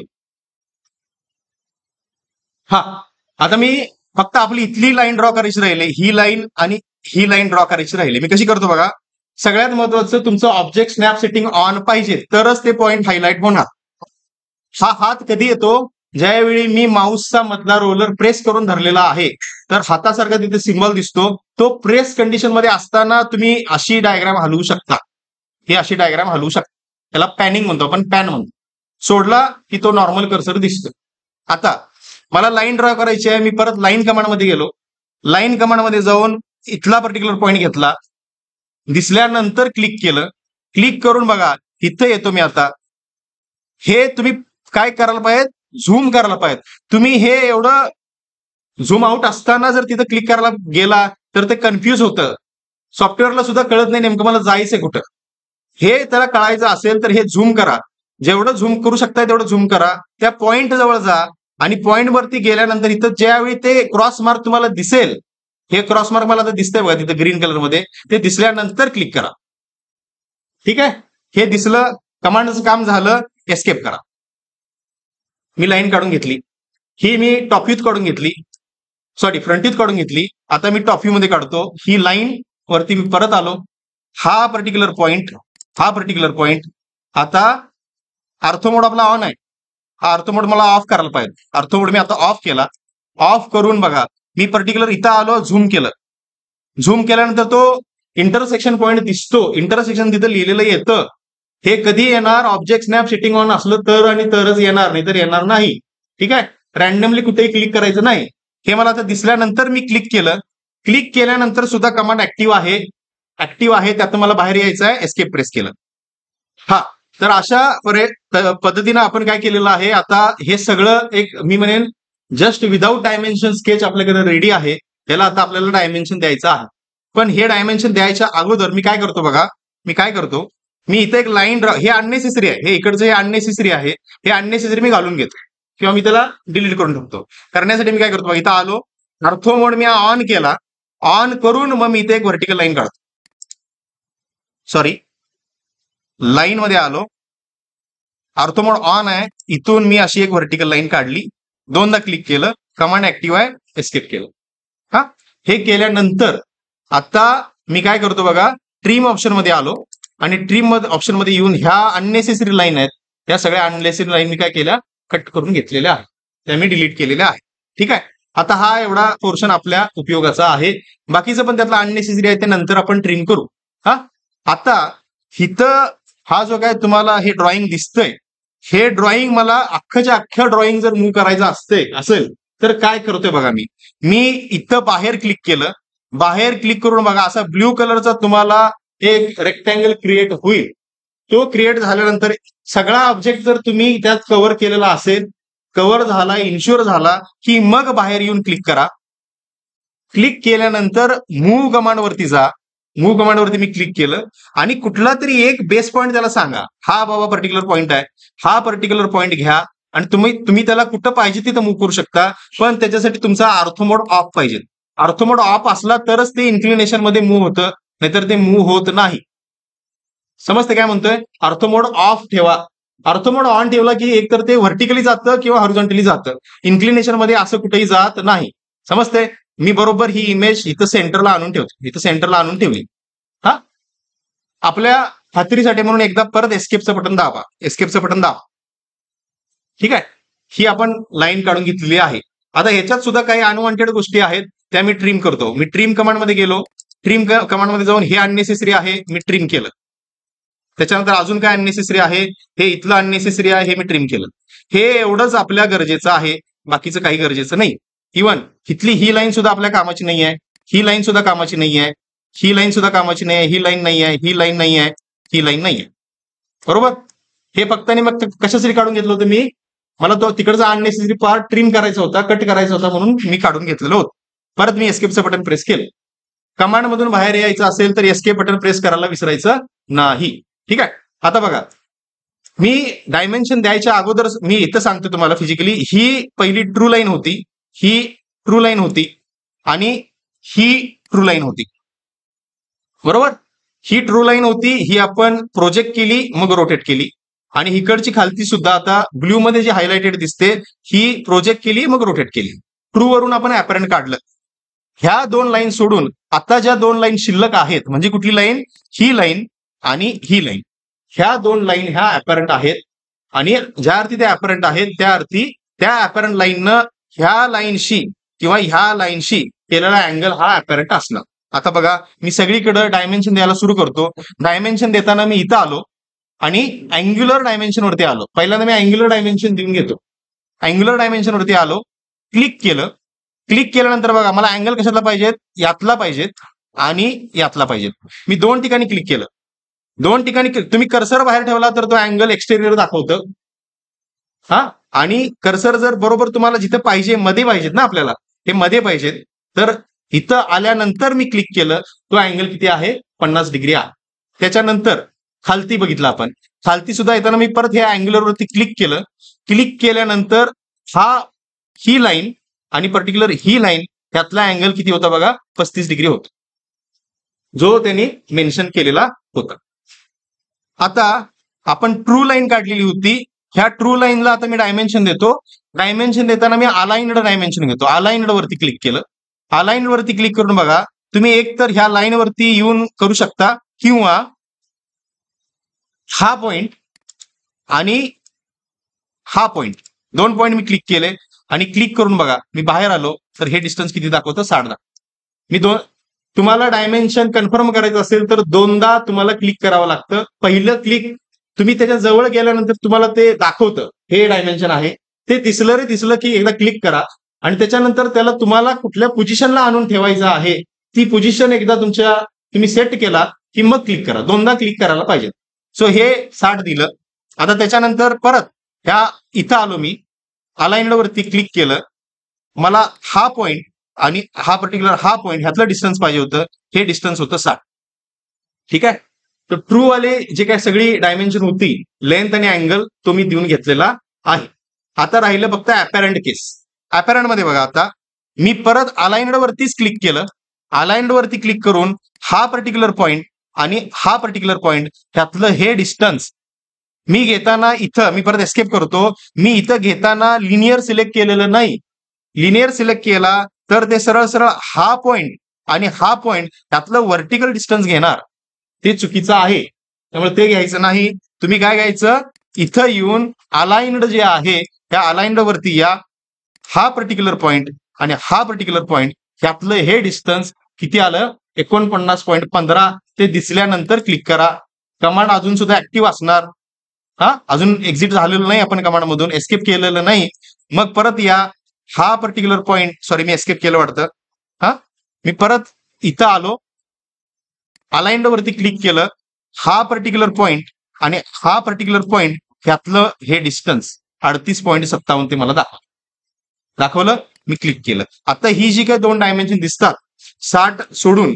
[SPEAKER 1] हा आता मी फक्त आपली इथली लाईन ड्रॉ करायची राहिली. ही लाईन आणि ही लाईन ड्रॉ करायची राहिली. मी कशी करतो बघा. सगळ्यात महत्वाचं तुमचं ऑब्जेक्ट स्नॅप सेटिंग ऑन पाहिजे तरच ते पॉइंट हायलाइट होणार. हा हात कधी येतो ज्यावेळी मी माऊसचा मधला रोलर प्रेस करून धरलेला आहे तर हातासारखा तिथे सिम्बॉल दिसतो. तो प्रेस कंडिशन मध्ये असताना तुम्ही अशी डायग्राम हलवू शकता. ही अशी डायग्राम हलवू शकता. त्याला पॅनिंग म्हणतो आपण. पॅन म्हणतो. सोडला की तो नॉर्मल कर्सर दिसतो. आता मला लाईन ड्रॉ करायची आहे. मी परत लाईन कमांड मध्ये गेलो. लाईन कमांड मध्ये जाऊन इथला पर्टिक्युलर पॉईंट घेतला. दिसल्यानंतर क्लिक केलं. क्लिक करून बघा इथं येतो मी आता. हे तुम्ही काय करायला पाहिजे. झूम करायला पाहिजे. तुम्ही हे एवढं झूम आउट असताना जर तिथं क्लिक करायला गेला तर ते कन्फ्यूज होतं. सॉफ्टवेअरला सुद्धा कळत नाही नेमकं मला जायचंय कुठं. हे त्याला कळायचं असेल तर हे झूम करा. जेवढं झूम करू शकताय तेवढं झूम करा. त्या पॉइंट जवळ जा आणि पॉइंट वरती गेल्यानंतर इथं ज्यावेळी ते क्रॉस मार्क तुम्हाला दिसेल. हे क्रॉस मार्क मला आता दिसतंय बघा तिथं ग्रीन कलर मध्ये. ते दिसल्यानंतर क्लिक करा. ठीक आहे. हे दिसलं. कमांडचं काम झालं. एस्केप करा. मी लाईन काढून घेतली. ही मी टॉप व्ह्यूत काढून घेतली. सॉरी फ्रंट व्ह्यूत काढून घेतली. आता मी टॉप व्ह्यू मध्ये काढतो. ही लाईन वरती मी परत आलो. हा पर्टिक्युलर पॉइंट हा पर्टिक्युलर पॉइंट. आता आर्थो मोड आपला ऑन आहे. हा आर्थो मोड मला ऑफ करायला पाहिजे. आर्थो मोड मी आता ऑफ केला. ऑफ करून बघा मी पर्टिक्युलर इथं आलो. झूम केलं. झूम केल्यानंतर तो इंटरसेक्शन पॉइंट दिसतो. इंटरसेक्शन तिथं लिहिलेलं येतं. हे कधी येणार ऑब्जेक्ट स्नॅप सेटिंग ऑन असलं तर आणि तरच येणार. नाही तर येणार नाही. ठीक आहे. रॅन्डमली कुठेही क्लिक करायचं नाही. हे मला आता दिसल्यानंतर मी क्लिक केलं. क्लिक केल्यानंतर सुद्धा कमांड ऍक्टिव्ह आहे. ऍक्टिव्ह आहे त्यातून मला बाहेर यायचं आहे. एस्केप प्रेस केलं. हा तर अशा पद्धतीनं आपण काय केलेलं आहे. आता हे सगळं एक मी म्हणेन जस्ट विदाऊट डायमेन्शन स्केच आपल्याकडे रेडी आहे. याला आता आपल्याला डायमेन्शन द्यायचं आहे. पण हे डायमेन्शन द्यायच्या अगोदर मी काय करतो बघा. मी काय करतो मी इथे एक लाईन ड्रॉ. हे अननेसेसरी आहे. हे इकडचं हे अननेसेसरी आहे. हे अननेसेसरी मी घालून घेतो किंवा मी त्याला डिलीट करून टाकतो. करण्यासाठी मी काय करतो बघा. इथं आलो. आर्थो मोड मी ऑन केला. ऑन करून मग मी इथे एक व्हर्टिकल लाईन काढतो. सॉरी लाईन मध्ये आलो. आर्थो मोड ऑन आहे. इथून मी अशी एक व्हर्टिकल लाईन काढली. दोनदा क्लिक केलं. कमांड ऍक्टिव्ह आहे. एस्केप केलं. हा हे केल्यानंतर आता मी काय करतो बघा. ट्रिम ऑप्शन मध्ये आलो आणि ट्रिम ऑप्शन मध्ये येऊन ह्या अननेसेसरी लाईन आहेत. त्या सगळ्या अननेसेसरी लाईन मी काय केल्या कट करून घेतलेल्या आहेत. त्या मी डिलीट केलेल्या आहेत. ठीक आहे. आता हा एवढा पोर्शन आपल्या उपयोगाचा आहे. बाकीचं पण त्यातला अननेसेसरी आहे ते नंतर आपण ट्रिम करू. हा आता इथं हा जो काय तुम्हाला हे ड्रॉइंग दिसतंय. हे ड्रॉइंग मला अख्खच्या अख्खं ड्रॉइंग जर मूव्ह करायचं असते असेल तर काय करतोय बघा. मी मी इथं बाहेर क्लिक केलं. बाहेर क्लिक करून बघा असा ब्ल्यू कलरचा तुम्हाला एक रेक्टँगल क्रिएट होईल. तो क्रिएट झाल्यानंतर सगळा ऑब्जेक्ट जर तुम्ही त्यात कव्हर केलेला असेल. कव्हर झाला इन्श्युअर झाला की मग बाहेर येऊन क्लिक करा. क्लिक केल्यानंतर मूव्ह कमांड वरती जा. मूव्ह कमांड वरती मी क्लिक केलं आणि कुठला तरी एक बेस पॉईंट त्याला सांगा. हा बाबा पर्टिक्युलर पॉईंट आहे. हा पर्टिक्युलर पॉईंट घ्या आणि तुम्ही तुम्ही त्याला कुठं पाहिजे तिथं मूव्ह करू शकता. पण त्याच्यासाठी तुमचा आर्थो मोड ऑफ पाहिजे. आर्थो मोड ऑफ असला तरच ते इन्क्लिनेशन मध्ये मूव्ह होतं. नाहीतर ते मूव्ह होत नाही. समजते काय म्हणतोय. आर्थो मोड ऑफ ठेवा. आर्थो मोड ऑन ठेवला की एकतर ते व्हर्टिकली जातं किंवा हॉरिझॉन्टली जातं. इन्क्लिनेशन मध्ये असं कुठेही जात नाही. समजते. मी बरोबर ही इमेज इथं सेंटरला आणून ठेवतो. इथं सेंटरला आणून ठेवली. हा आपल्या खात्रीसाठी म्हणून एकदा परत एस्केपचं बटन दाबा. एस्केपचं बटन दाबा. ठीक आहे. ही आपण लाईन काढून घेतलेली आहे. आता ह्याच्यात सुद्धा काही अनवॉन्टेड गोष्टी आहेत त्या मी ट्रिम करतो. मी ट्रिम कमांड मध्ये गेलो. ट्रिम कमांड मध्ये जाऊन हे अननेसेसरी आहे मी ट्रिम केलं. त्याच्यानंतर अजून काय अननेसेसरी आहे. हे इथलं अननेसेसरी आहे हे मी ट्रिम केलं. हे एवढंच आपल्या गरजेचं आहे. बाकीचं काही गरजेचं नाही. इव्हन इथली ही लाईन सुद्धा आपल्या कामाची नाही आहे, ही लाईन सुद्धा कामाची नाही आहे, ही लाईन सुद्धा कामाची नाही आहे, ही लाईन नाही आहे, ही लाईन नाही आहे, ही लाईन नाही आहे. बरोबर. हे फक्त आणि मग कशासाठी काढून घेतलं होतं मी, मला तो तिकडचा अननेसेसरी पार्ट ट्रिम करायचा होता, कट करायचा होता, म्हणून मी काढून घेतलेलं होतं. परत मी एस्केपचं बटन प्रेस केलं. कमांड मधून बाहेर यायचं असेल तर एस्केप बटन प्रेस करायला विसरायचं नाही. ठीक आहे. आता बघा, मी डायमेन्शन द्यायच्या अगोदर मी इथं सांगतो तुम्हाला फिजिकली, ही पहिली ट्रू लाईन होती, ही ट्रू लाईन होती आणि ही ट्रू लाईन होती. बरोबर. ही ट्रू लाईन होती, ही आपण प्रोजेक्ट केली मग रोटेट केली, आणि इकडची खालती सुद्धा आता ब्ल्यू मध्ये जी हायलाइटेड दिसते ही प्रोजेक्ट केली मग रोटेट केली. ट्रू वरून आपण ऍपरंट काढलं. ह्या दोन लाईन सोडून आता ज्या दोन लाईन शिल्लक आहेत, म्हणजे कुठली लाईन, ही लाईन आणि ही लाईन, ह्या दोन लाईन ह्या ऍपरंट आहेत, आणि ज्या अर्थी त्या ऍपरंट आहेत त्या अर्थी त्या ऍपरंट लाईननं ह्या लाईनशी किंवा ह्या लाईनशी केलेला अँगल हा ऍपरंट असणार. आता बघा, मी सगळीकडे डायमेन्शन द्यायला सुरू करतो. डायमेन्शन देताना मी इथं आलो आणि अँग्युलर डायमेन्शन वरती आलो. पहिल्यांदा मी अँग्युलर डायमेन्शन देऊन घेतो. अँग्युलर डायमेन्शन वरती आलो, क्लिक केलं. क्लिक केल्यानंतर बघा, मला अँगल कशातला पाहिजेत, यातला पाहिजेत आणि यातला पाहिजेत. मी दोन ठिकाणी क्लिक केलं. दोन ठिकाणी तुम्ही कर्सर बाहेर ठेवला तर तो अँगल एक्सटेरियर दाखवतं. हा, आणि कर्सर जर बरोबर तुम्हाला जिथे पाहिजे, मध्ये पाहिजेत ना आपल्याला, हे मध्ये पाहिजेत, तर इथं आल्यानंतर मी क्लिक केलं, तो अँगल किती आहे, पन्नास डिग्री आहे. त्याच्यानंतर खालती बघितलं आपण, खालती सुद्धा येताना मी परत ह्या अँग्युलरवरती क्लिक केलं. क्लिक केल्यानंतर हा ही लाईन आणि पर्टिक्युलर ही लाईन, त्यातला अँगल किती होता बघा, पस्तीस डिग्री होता, जो त्यांनी मेन्शन केलेला होता. आता आपण ट्रू लाईन काढलेली होती, ह्या ट्रू लाईनला आता मी डायमेन्शन देतो. डायमेन्शन देताना मी अलाइन्ड डायमेन्शन घेतो. अलाइन्ड वरती क्लिक केलं. अलाइन्ड वरती क्लिक करून बघा, तुम्ही एक तर ह्या लाईन वरती येऊन करू शकता, किंवा हा पॉइंट आणि हा पॉइंट, दोन पॉइंट मी क्लिक केले आणि क्लिक करून बघा, मी बाहेर आलो तर हे डिस्टन्स किती दाखवतं, साठ दाखवतं. मी दोन तुम्हाला डायमेन्शन कन्फर्म करायचं असेल तर दोनदा तुम्हाला क्लिक करावं लागतं. पहिलं क्लिक तुम्ही त्याच्या जवळ गेल्यानंतर तुम्हाला ते दाखवतं हे डायमेन्शन आहे, ते दिसलं रे दिसलं की एकदा क्लिक करा, आणि त्याच्यानंतर त्याला तुम्हाला कुठल्या पोझिशनला आणून ठेवायचं आहे ती पोझिशन एकदा तुमच्या तुम्ही सेट केला की मग क्लिक करा. दोनदा क्लिक करायला पाहिजे. सो हे साठ दिलं. आता त्याच्यानंतर परत ह्या इथं आलो, मी अलाइन्ड वरती क्लिक केलं. मला हा पॉइंट आणि हा पर्टिक्युलर हा पॉइंट ह्यातलं डिस्टन्स पाहिजे होतं, हे डिस्टन्स होतं साठ. ठीक आहे. तर ट्रू वाले जे काय सगळी डायमेन्शन होती, लेंथ आणि अँगल, तो मी देऊन घेतलेला आहे. आता राहिलं फक्त ऍपरंट केस. ऍपरंट मध्ये बघा, आता मी परत अलाइन्ड वरतीच क्लिक केलं. अलाइन्ड वरती क्लिक करून हा पर्टिक्युलर पॉइंट आणि हा पर्टिक्युलर पॉइंट ह्यातलं हे डिस्टन्स मी घेताना, इथं मी परत एस्केप करतो, मी इथं घेताना लिनियर सिलेक्ट केलेलं नाही. लिनियर सिलेक्ट केला तर ते सरळ सरळ हा पॉइंट आणि हा पॉइंट त्यातलं व्हर्टिकल डिस्टन्स घेणार, ते चुकीचं आहे. त्यामुळे ते घ्यायचं नाही. तुम्ही काय घ्यायचं, इथं येऊन अलाइन्ड जे आहे त्या अलाइन्ड वरती या, हा पर्टिक्युलर पॉइंट आणि हा पर्टिक्युलर पॉइंट ह्यातलं हे डिस्टन्स किती आलं, एकोणपन्नास पॉईंट पंधरा. ते दिसल्यानंतर क्लिक करा. कमांड अजून सुद्धा ऍक्टिव्ह असणार. हा, अजून एक्झिट झालेलं नाही आपण कमांड मधून, एस्केप केलेलं नाही. मग परत या, हा पर्टिक्युलर पॉइंट, सॉरी मी एस्केप केलं वाटतं. हा, मी परत इथं आलो, अलाइन्ड वरती क्लिक केलं. हा पर्टिक्युलर पॉइंट आणि हा पर्टिक्युलर पॉइंट ह्यातलं हे डिस्टन्स अडतीस पॉईंट सत्तावन्न ते मला दाखव दाखवलं. मी क्लिक केलं. आता ही जी काही दोन डायमेन्शन दिसतात, साठ सोडून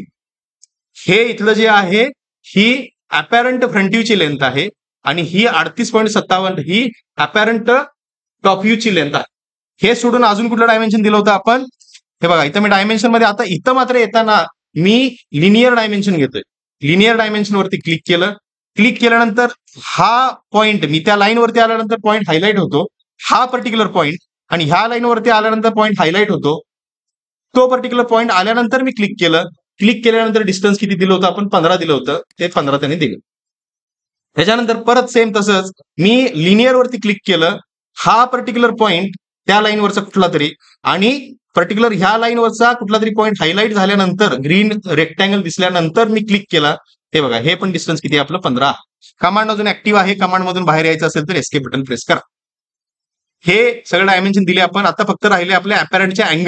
[SPEAKER 1] हे इथलं जे आहे ही अपॅरंट फ्रंट व्ह्यूची लेंथ आहे, आणि ही अडतीस पॉईंट सत्तावन्न ही अपॅरंट टॉप व्ह्यूची लेंथ आहे. हे सोडून अजून कुठलं डायमेन्शन दिलं होतं आपण, हे बघा इथं मी डायमेन्शन मध्ये, आता इथं मात्र येताना मी लिनियर डायमेन्शन घेतोय. लिनियर डायमेन्शन वरती क्लिक केलं. क्लिक केल्यानंतर हा पॉइंट, मी त्या लाईन वरती आल्यानंतर पॉइंट हायलाइट होतो, हा पर्टिक्युलर पॉइंट, आणि ह्या लाईन वरती आल्यानंतर पॉइंट हायलाइट होतो. तो पर्टिक्युलर पॉइंट आल्यानंतर मी क्लिक केलं. क्लिक केल्यानंतर डिस्टन्स किती दिलं होतं आपण, पंधरा दिलं होतं, ते पंधरा त्यांनी दिलं. त्याच्यानंतर परत सेम तसंच मी लिनियर वरती क्लिक केलं. हा पर्टिक्युलर पॉइंट त्या लाईनवरचा कुठला तरी, आणि पर्टिक्युलर ह्या लाईनवरचा कुठला तरी पॉइंट हायलाइट झाल्यानंतर ग्रीन रेक्टँगल दिसल्यानंतर मी क्लिक केला. हे बघा, हे पण डिस्टन्स किती आपलं पंधरा. कमांड अजून ऍक्टिव्ह आहे. कमांड मधून बाहेर यायचं असेल तर एस्केप बटन प्रेस करा. हे सगळं डायमेन्शन दिले आपण. आता फक्त राहिले आपले अपॅरंटचे अँगल.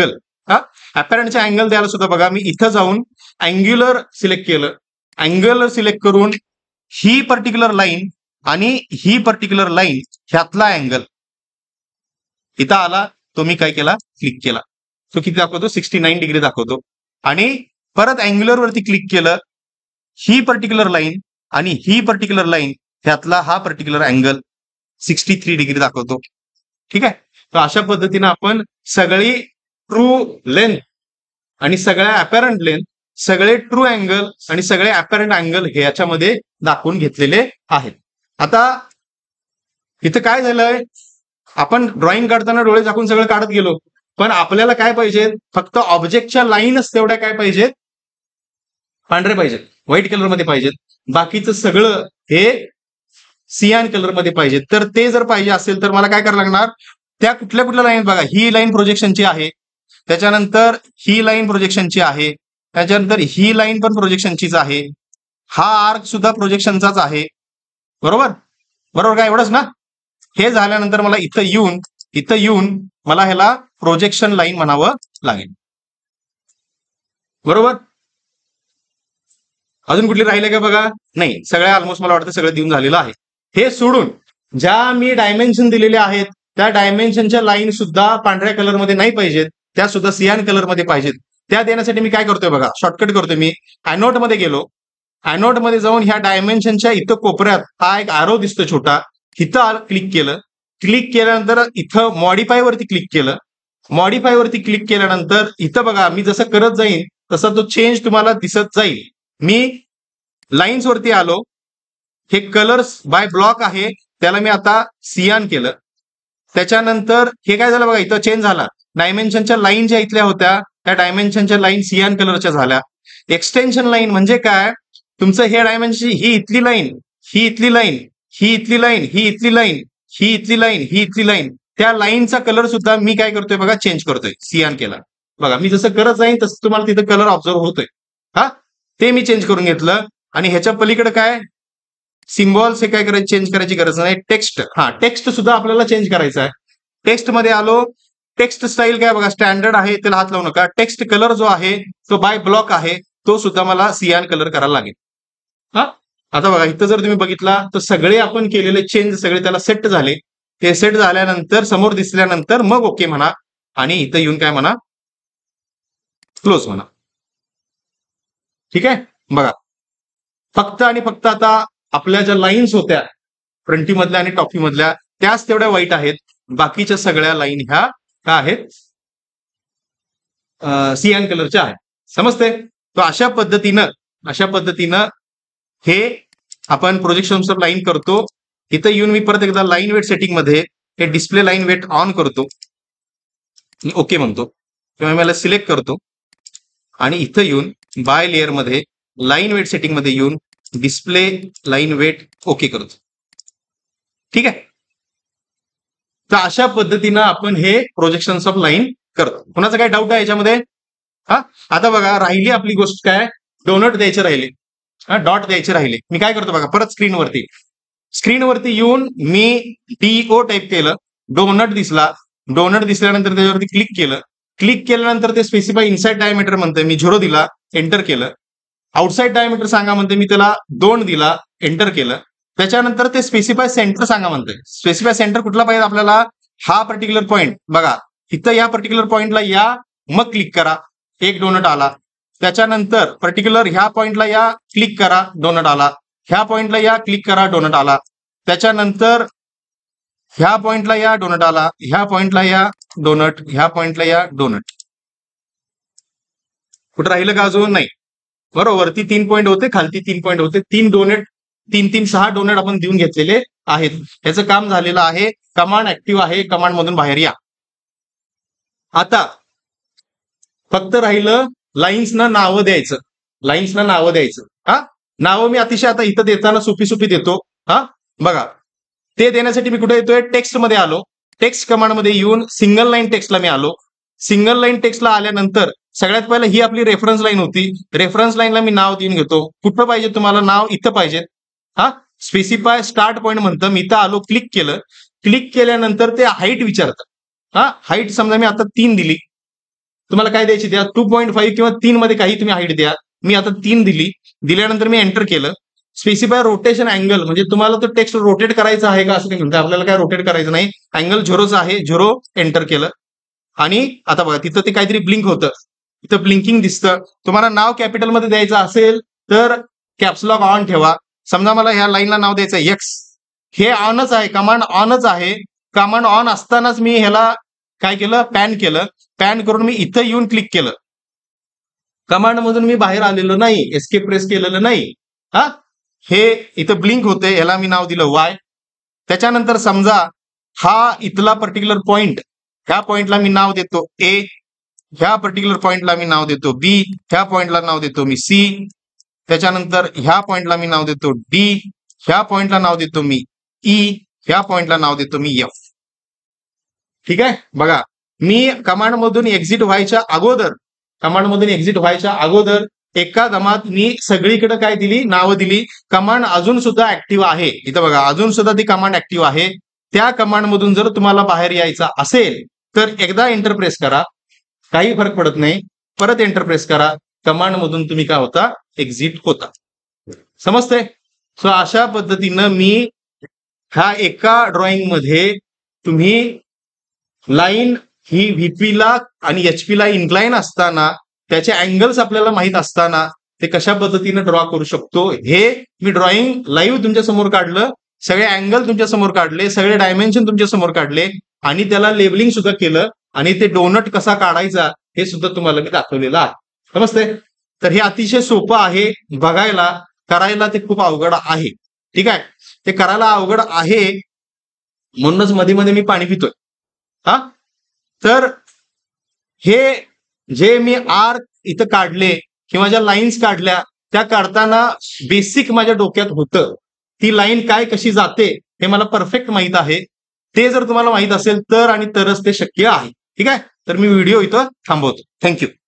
[SPEAKER 1] हा, अपॅरंटचे अँगल द्यायला सुद्धा बघा मी इथं जाऊन अँग्युलर सिलेक्ट केलं. अँग्युलर सिलेक्ट करून ही पर्टिक्युलर लाईन आणि ही पर्टिक्युलर लाईन ह्यातला अँगल इथं आला, तो मी काय केला, क्लिक केला. तो किती दाखवतो, सिक्स्टी नाईन डिग्री दाखवतो. आणि परत अँग्युलर वरती क्लिक केलं, ही पर्टिक्युलर लाईन आणि ही पर्टिक्युलर लाईन ह्यातला हा particular angle sixty three degree दाखवतो. ठीक आहे. तर अशा पद्धतीने आपण सगळी ट्रू लेंथ आणि सगळ्या अपॅरंट लेंथ, सगळे ट्रू अँगल आणि सगळे अपॅरंट अँगल हे याच्यामध्ये दाखवून घेतलेले आहेत. आता इथं काय झालंय, आपण ड्रॉइंग काढताना डोळे झाकून सगळं काढत गेलो, पण आपल्याला काय पाहिजे, फक्त ऑब्जेक्टच्या लाईनच तेवढ्या काय पाहिजेत, पांढरे पाहिजेत, व्हाईट कलर मध्ये पाहिजेत. बाकीचं सगळं हे सियान कलर मध्ये पाहिजे. तर ते जर पाहिजे असेल तर मला काय करावं लागणार, त्या कुठल्या कुठल्या लाईन बघा, ही लाईन प्रोजेक्शनची आहे, त्याच्यानंतर ही लाईन प्रोजेक्शनची आहे, त्याच्यानंतर ही लाईन पण प्रोजेक्शनचीच आहे, हा आर्क सुद्धा प्रोजेक्शनचाच आहे. बरोबर बरोबर काय, एवढंच ना. हे झाल्यानंतर मला इथं येऊन इथं येऊन मला ह्याला प्रोजेक्शन लाईन म्हणावं लागेल. बरोबर. अजून कुठली राहिले का बघा, नाही, सगळ्या ऑलमोस्ट मला वाटतं सगळं देऊन झालेलं आहे. हे सोडून ज्या मी डायमेन्शन दिलेले आहेत त्या डायमेन्शनच्या लाईन सुद्धा पांढऱ्या कलरमध्ये नाही पाहिजेत, त्या सुद्धा सियान कलरमध्ये पाहिजेत. त्या देण्यासाठी मी काय करतोय बघा, शॉर्टकट करतोय. मी ॲनोट मध्ये गेलो, ॲनोट मध्ये जाऊन ह्या डायमेन्शनच्या इथं कोपऱ्यात हा एक आरो दिसतो छोटा, इथं क्लिक केलं. क्लिक केल्यानंतर इथं मॉडिफाय वरती क्लिक केलं. मॉडिफाय वरती क्लिक केल्यानंतर इथं बघा मी जसं करत जाईन तसा तो चेंज तुम्हाला दिसत जाईल. मी लाईन्स वरती आलो, हे कलर्स बाय ब्लॉक आहे त्याला मी आता सियान केलं. त्याच्यानंतर हे काय झालं बघा, इथं चेंज झाला. डायमेन्शनच्या लाईन ज्या इथल्या होत्या त्या डायमेन्शनच्या लाईन सियान कलरच्या झाल्या. एक्सटेन्शन लाईन म्हणजे काय, तुमचं हे डायमेन्शन, ही इथली लाईन, ही इथली लाईन, ही इथली लाईन, ही इथली लाईन, ही इथली लाईन, ही इथली लाईन, त्या लाईनचा कलर सुद्धा मी काय करतोय बघा, चेंज करतोय, सियान केला. बघा मी जसं करत जाईन तसं तुम्हाला तिथं कलर ऑब्झर्व होतोय. हा, ते मी चेंज करून घेतलं. आणि ह्याच्या पलीकडे काय, सिम्बॉल्स हे काय करायचे, चेंज करायची गरज नाही. टेक्स्ट, हा, टेक्स्ट सुद्धा आपल्याला चेंज करायचा आहे. टेक्स्ट मध्ये आलो, टेक्स्ट स्टाईल काय बघा, स्टँडर्ड आहे, त्याला हात लावू नका. टेक्स्ट कलर जो आहे तो बाय ब्लॉक आहे, तो सुद्धा मला सियान कलर करायला लागेल. हा, आता बघा इथं जर तुम्ही बघितला तर सगळे आपण केलेले चेंज सगळे त्याला सेट झाले. ते सेट झाल्यानंतर समोर दिसल्यानंतर मग ओके म्हणा आणि इथं येऊन काय म्हणा, क्लोज म्हणा. ठीक आहे. बघा फक्त आणि फक्त आता आपल्या ज्या लाईन्स होत्या फ्रंटी मधल्या आणि टॉपी मधल्या त्याच तेवढ्या वाईट आहेत, बाकीच्या सगळ्या लाईन ह्या काय आहेत, सियान कलरच्या आहेत. समजते. तो अशा पद्धतीनं अशा पद्धतीनं हे आपण प्रोजेक्शन लाईन करतो. इथं येऊन मी परत एकदा लाईन वेट सेटिंग मध्ये हे डिस्प्ले लाईन वेट ऑन करतो, ओके म्हणतो, किंवा मला सिलेक्ट करतो आणि इथं येऊन बाय लेअर मध्ये लाईन वेट सेटिंग मध्ये येऊन डिस्प्ले लाईन वेट ओके करतो. ठीक आहे. तर अशा पद्धतीनं आपण हे प्रोजेक्शन ऑफ लाईन करतो. कुणाचा काय डाऊट आहे याच्यामध्ये? हा, आता बघा राहिली आपली गोष्ट काय, डोनट द्यायचे राहिले, हा, डॉट द्यायचे राहिले. मी काय करतो बघा, परत स्क्रीनवरती स्क्रीनवरती येऊन मी डीओ टाईप केलं, डोनट दिसला. डोनट दिसल्यानंतर त्याच्यावरती क्लिक केलं. क्लिक केल्यानंतर ते स्पेसिफाय इनसाइड डायमीटर म्हणते, मी झिरो दिला, एंटर केलं. आउटसाइड डायमीटर सांगा म्हणते, मी त्याला दोन दिला, एंटर केलं. त्याच्यानंतर ते स्पेसिफाय सेंटर सांगा म्हणते. स्पेसिफाय सेंटर कुठला पाहिजे आपल्याला, हा पर्टिक्युलर पॉईंट बघा इथं, या पर्टिक्युलर पॉईंटला या, मग क्लिक करा, एक डोनट आला. त्याच्यानंतर पर्टिक्युलर ह्या पॉईंटला या, क्लिक करा, डोनट आला. ह्या पॉईंटला या, क्लिक करा, डोनट आला. त्याच्यानंतर ह्या पॉईंटला या, डोनट आला. ह्या पॉईंटला या, डोनट. ह्या पॉईंटला या, डोनट. कुठं राहिलं का अजून? नाही. बरोबर, वरती तीन पॉईंट होते, खालती तीन पॉईंट होते. तीन डोनेट, तीन तीन सहा डोनेट आपण देऊन घेतलेले आहेत. याचं काम झालेलं आहे. कमांड ऍक्टिव्ह आहे, कमांड मधून बाहेर या. आता फक्त राहिलं लाईन्सना नावं द्यायचं. लाईन्सना नावं द्यायचं. हा, नावं मी अतिशय आता इथं देताना सोपी सोपी देतो. हा बघा, ते देण्यासाठी मी कुठे येतोय, टेक्स्ट मध्ये आलो. टेक्स्ट कमांड मध्ये येऊन सिंगल लाईन टेक्स्टला मी आलो. सिंगल लाईन टेक्स्टला आल्यानंतर सगळ्यात पहिला ही आपली रेफरन्स लाईन होती. रेफरन्स लाईनला मी नाव देऊन घेतो. कुठं पाहिजे तुम्हाला नाव, इथं पाहिजे. हा, स्पेसिफाय स्टार्ट पॉईंट म्हणतं. मी इथं आलो, क्लिक केलं. क्लिक केल्यानंतर ते हाईट विचारतं. हा, हाईट समजा मी आता तीन दिली. तुम्हाला काय द्यायची द्या, टू पॉईंट फाईव्ह किंवा तीन मध्ये काही तुम्ही हाईट द्या. मी आता तीन दिली. दिल्यानंतर मी एंटर केलं. स्पेसिफाय रोटेशन अँगल, म्हणजे तुम्हाला तो टेक्स्ट रोटेट करायचा आहे का असं काही म्हणतं. आपल्याला काय रोटेट करायचं नाही. अँगल झिरोचा आहे, झिरो एंटर केलं. आणि आता बघा तिथं ते काहीतरी ब्लिंक होतं, इथं ब्लिंकिंग दिसतं. तुम्हाला नाव कॅपिटलमध्ये द्यायचं असेल तर कॅप्सलॉक ऑन ठेवा. समजा मला ह्या लाईनला नाव द्यायचं एक्स, हे ऑनच आहे, कमांड ऑनच आहे. कमांड ऑन असतानाच मी ह्याला काय केलं, पॅन केलं. पॅन करून मी इथं येऊन क्लिक केलं. कमांड मधून मी बाहेर आलेलो नाही, एस्केप प्रेस केलेलं नाही. हा, हे इथं ब्लिंक होते, ह्याला मी नाव दिलं वाय. त्याच्यानंतर समजा हा इथला पर्टिक्युलर पॉइंट, ह्या पॉइंटला मी नाव देतो ए, ह्या पर्टिक्युलर पॉइंटला मी नाव देतो बी, ह्या पॉइंटला नाव देतो मी सी, त्याच्यानंतर ह्या पॉइंटला मी नाव देतो डी, ह्या पॉइंटला नाव देतो मी ई, ह्या पॉइंटला नाव देतो मी एफ. ठीक आहे. बघा मी कमांड मधून एक्झिट व्हायच्या अगोदर कमांड मधून एक्झिट व्हायच्या अगोदर एका दमात मी सगळीकडे काय दिली, नावं दिली. कमांड अजून सुद्धा ऍक्टिव्ह आहे. इथं बघा अजून सुद्धा ती कमांड ऍक्टिव्ह आहे. त्या कमांड मधून जर तुम्हाला बाहेर यायचा असेल तर एकदा एंटर प्रेस करा, काही फरक पडत नाही. परत एंटर प्रेस करा, कमांड मधून तुम्ही काय होता, एक्झिट होता. समजतंय. सो अशा पद्धतीनं मी ह्या एका ड्रॉइंग मध्ये तुम्ही लाईन ही व्हीपी ला आणि एचपी ला इन्क्लाइन असताना त्याचे अँगल्स आपल्याला माहित असताना ते कशा पद्धतीने ड्रॉ करू शकतो हे मी ड्रॉइंग लाईव्ह तुमच्या समोर काढलं. सगळे अँगल तुमच्या समोर काढले, सगळे डायमेन्शन तुमच्या समोर काढले आणि त्याला लेबलिंग सुद्धा केलं आणि ते डोनट कसा काढायचा हे सुद्धा तुम्हाला मी दाखवलेलं आहे. समजतंय. तर हे अतिशय सोपं आहे बघायला, करायला ते खूप अवघड आहे. ठीक आहे. ते करायला अवघड आहे म्हणूनच मध्ये मध्ये मी पाणी पितोय. हा, तर हे जे मी आर्क इथं काढले किंवा ज्या लाईन्स काढल्या त्या काढताना बेसिक माझ्या डोक्यात होतं, ती लाईन काय कशी जाते हे मला परफेक्ट माहित आहे. ते जर तुम्हाला माहित असेल तर आणि तरच ते शक्य आहे. ठीक आहे. तर मी व्हिडिओ इथं थांबवतो. थँक्यू.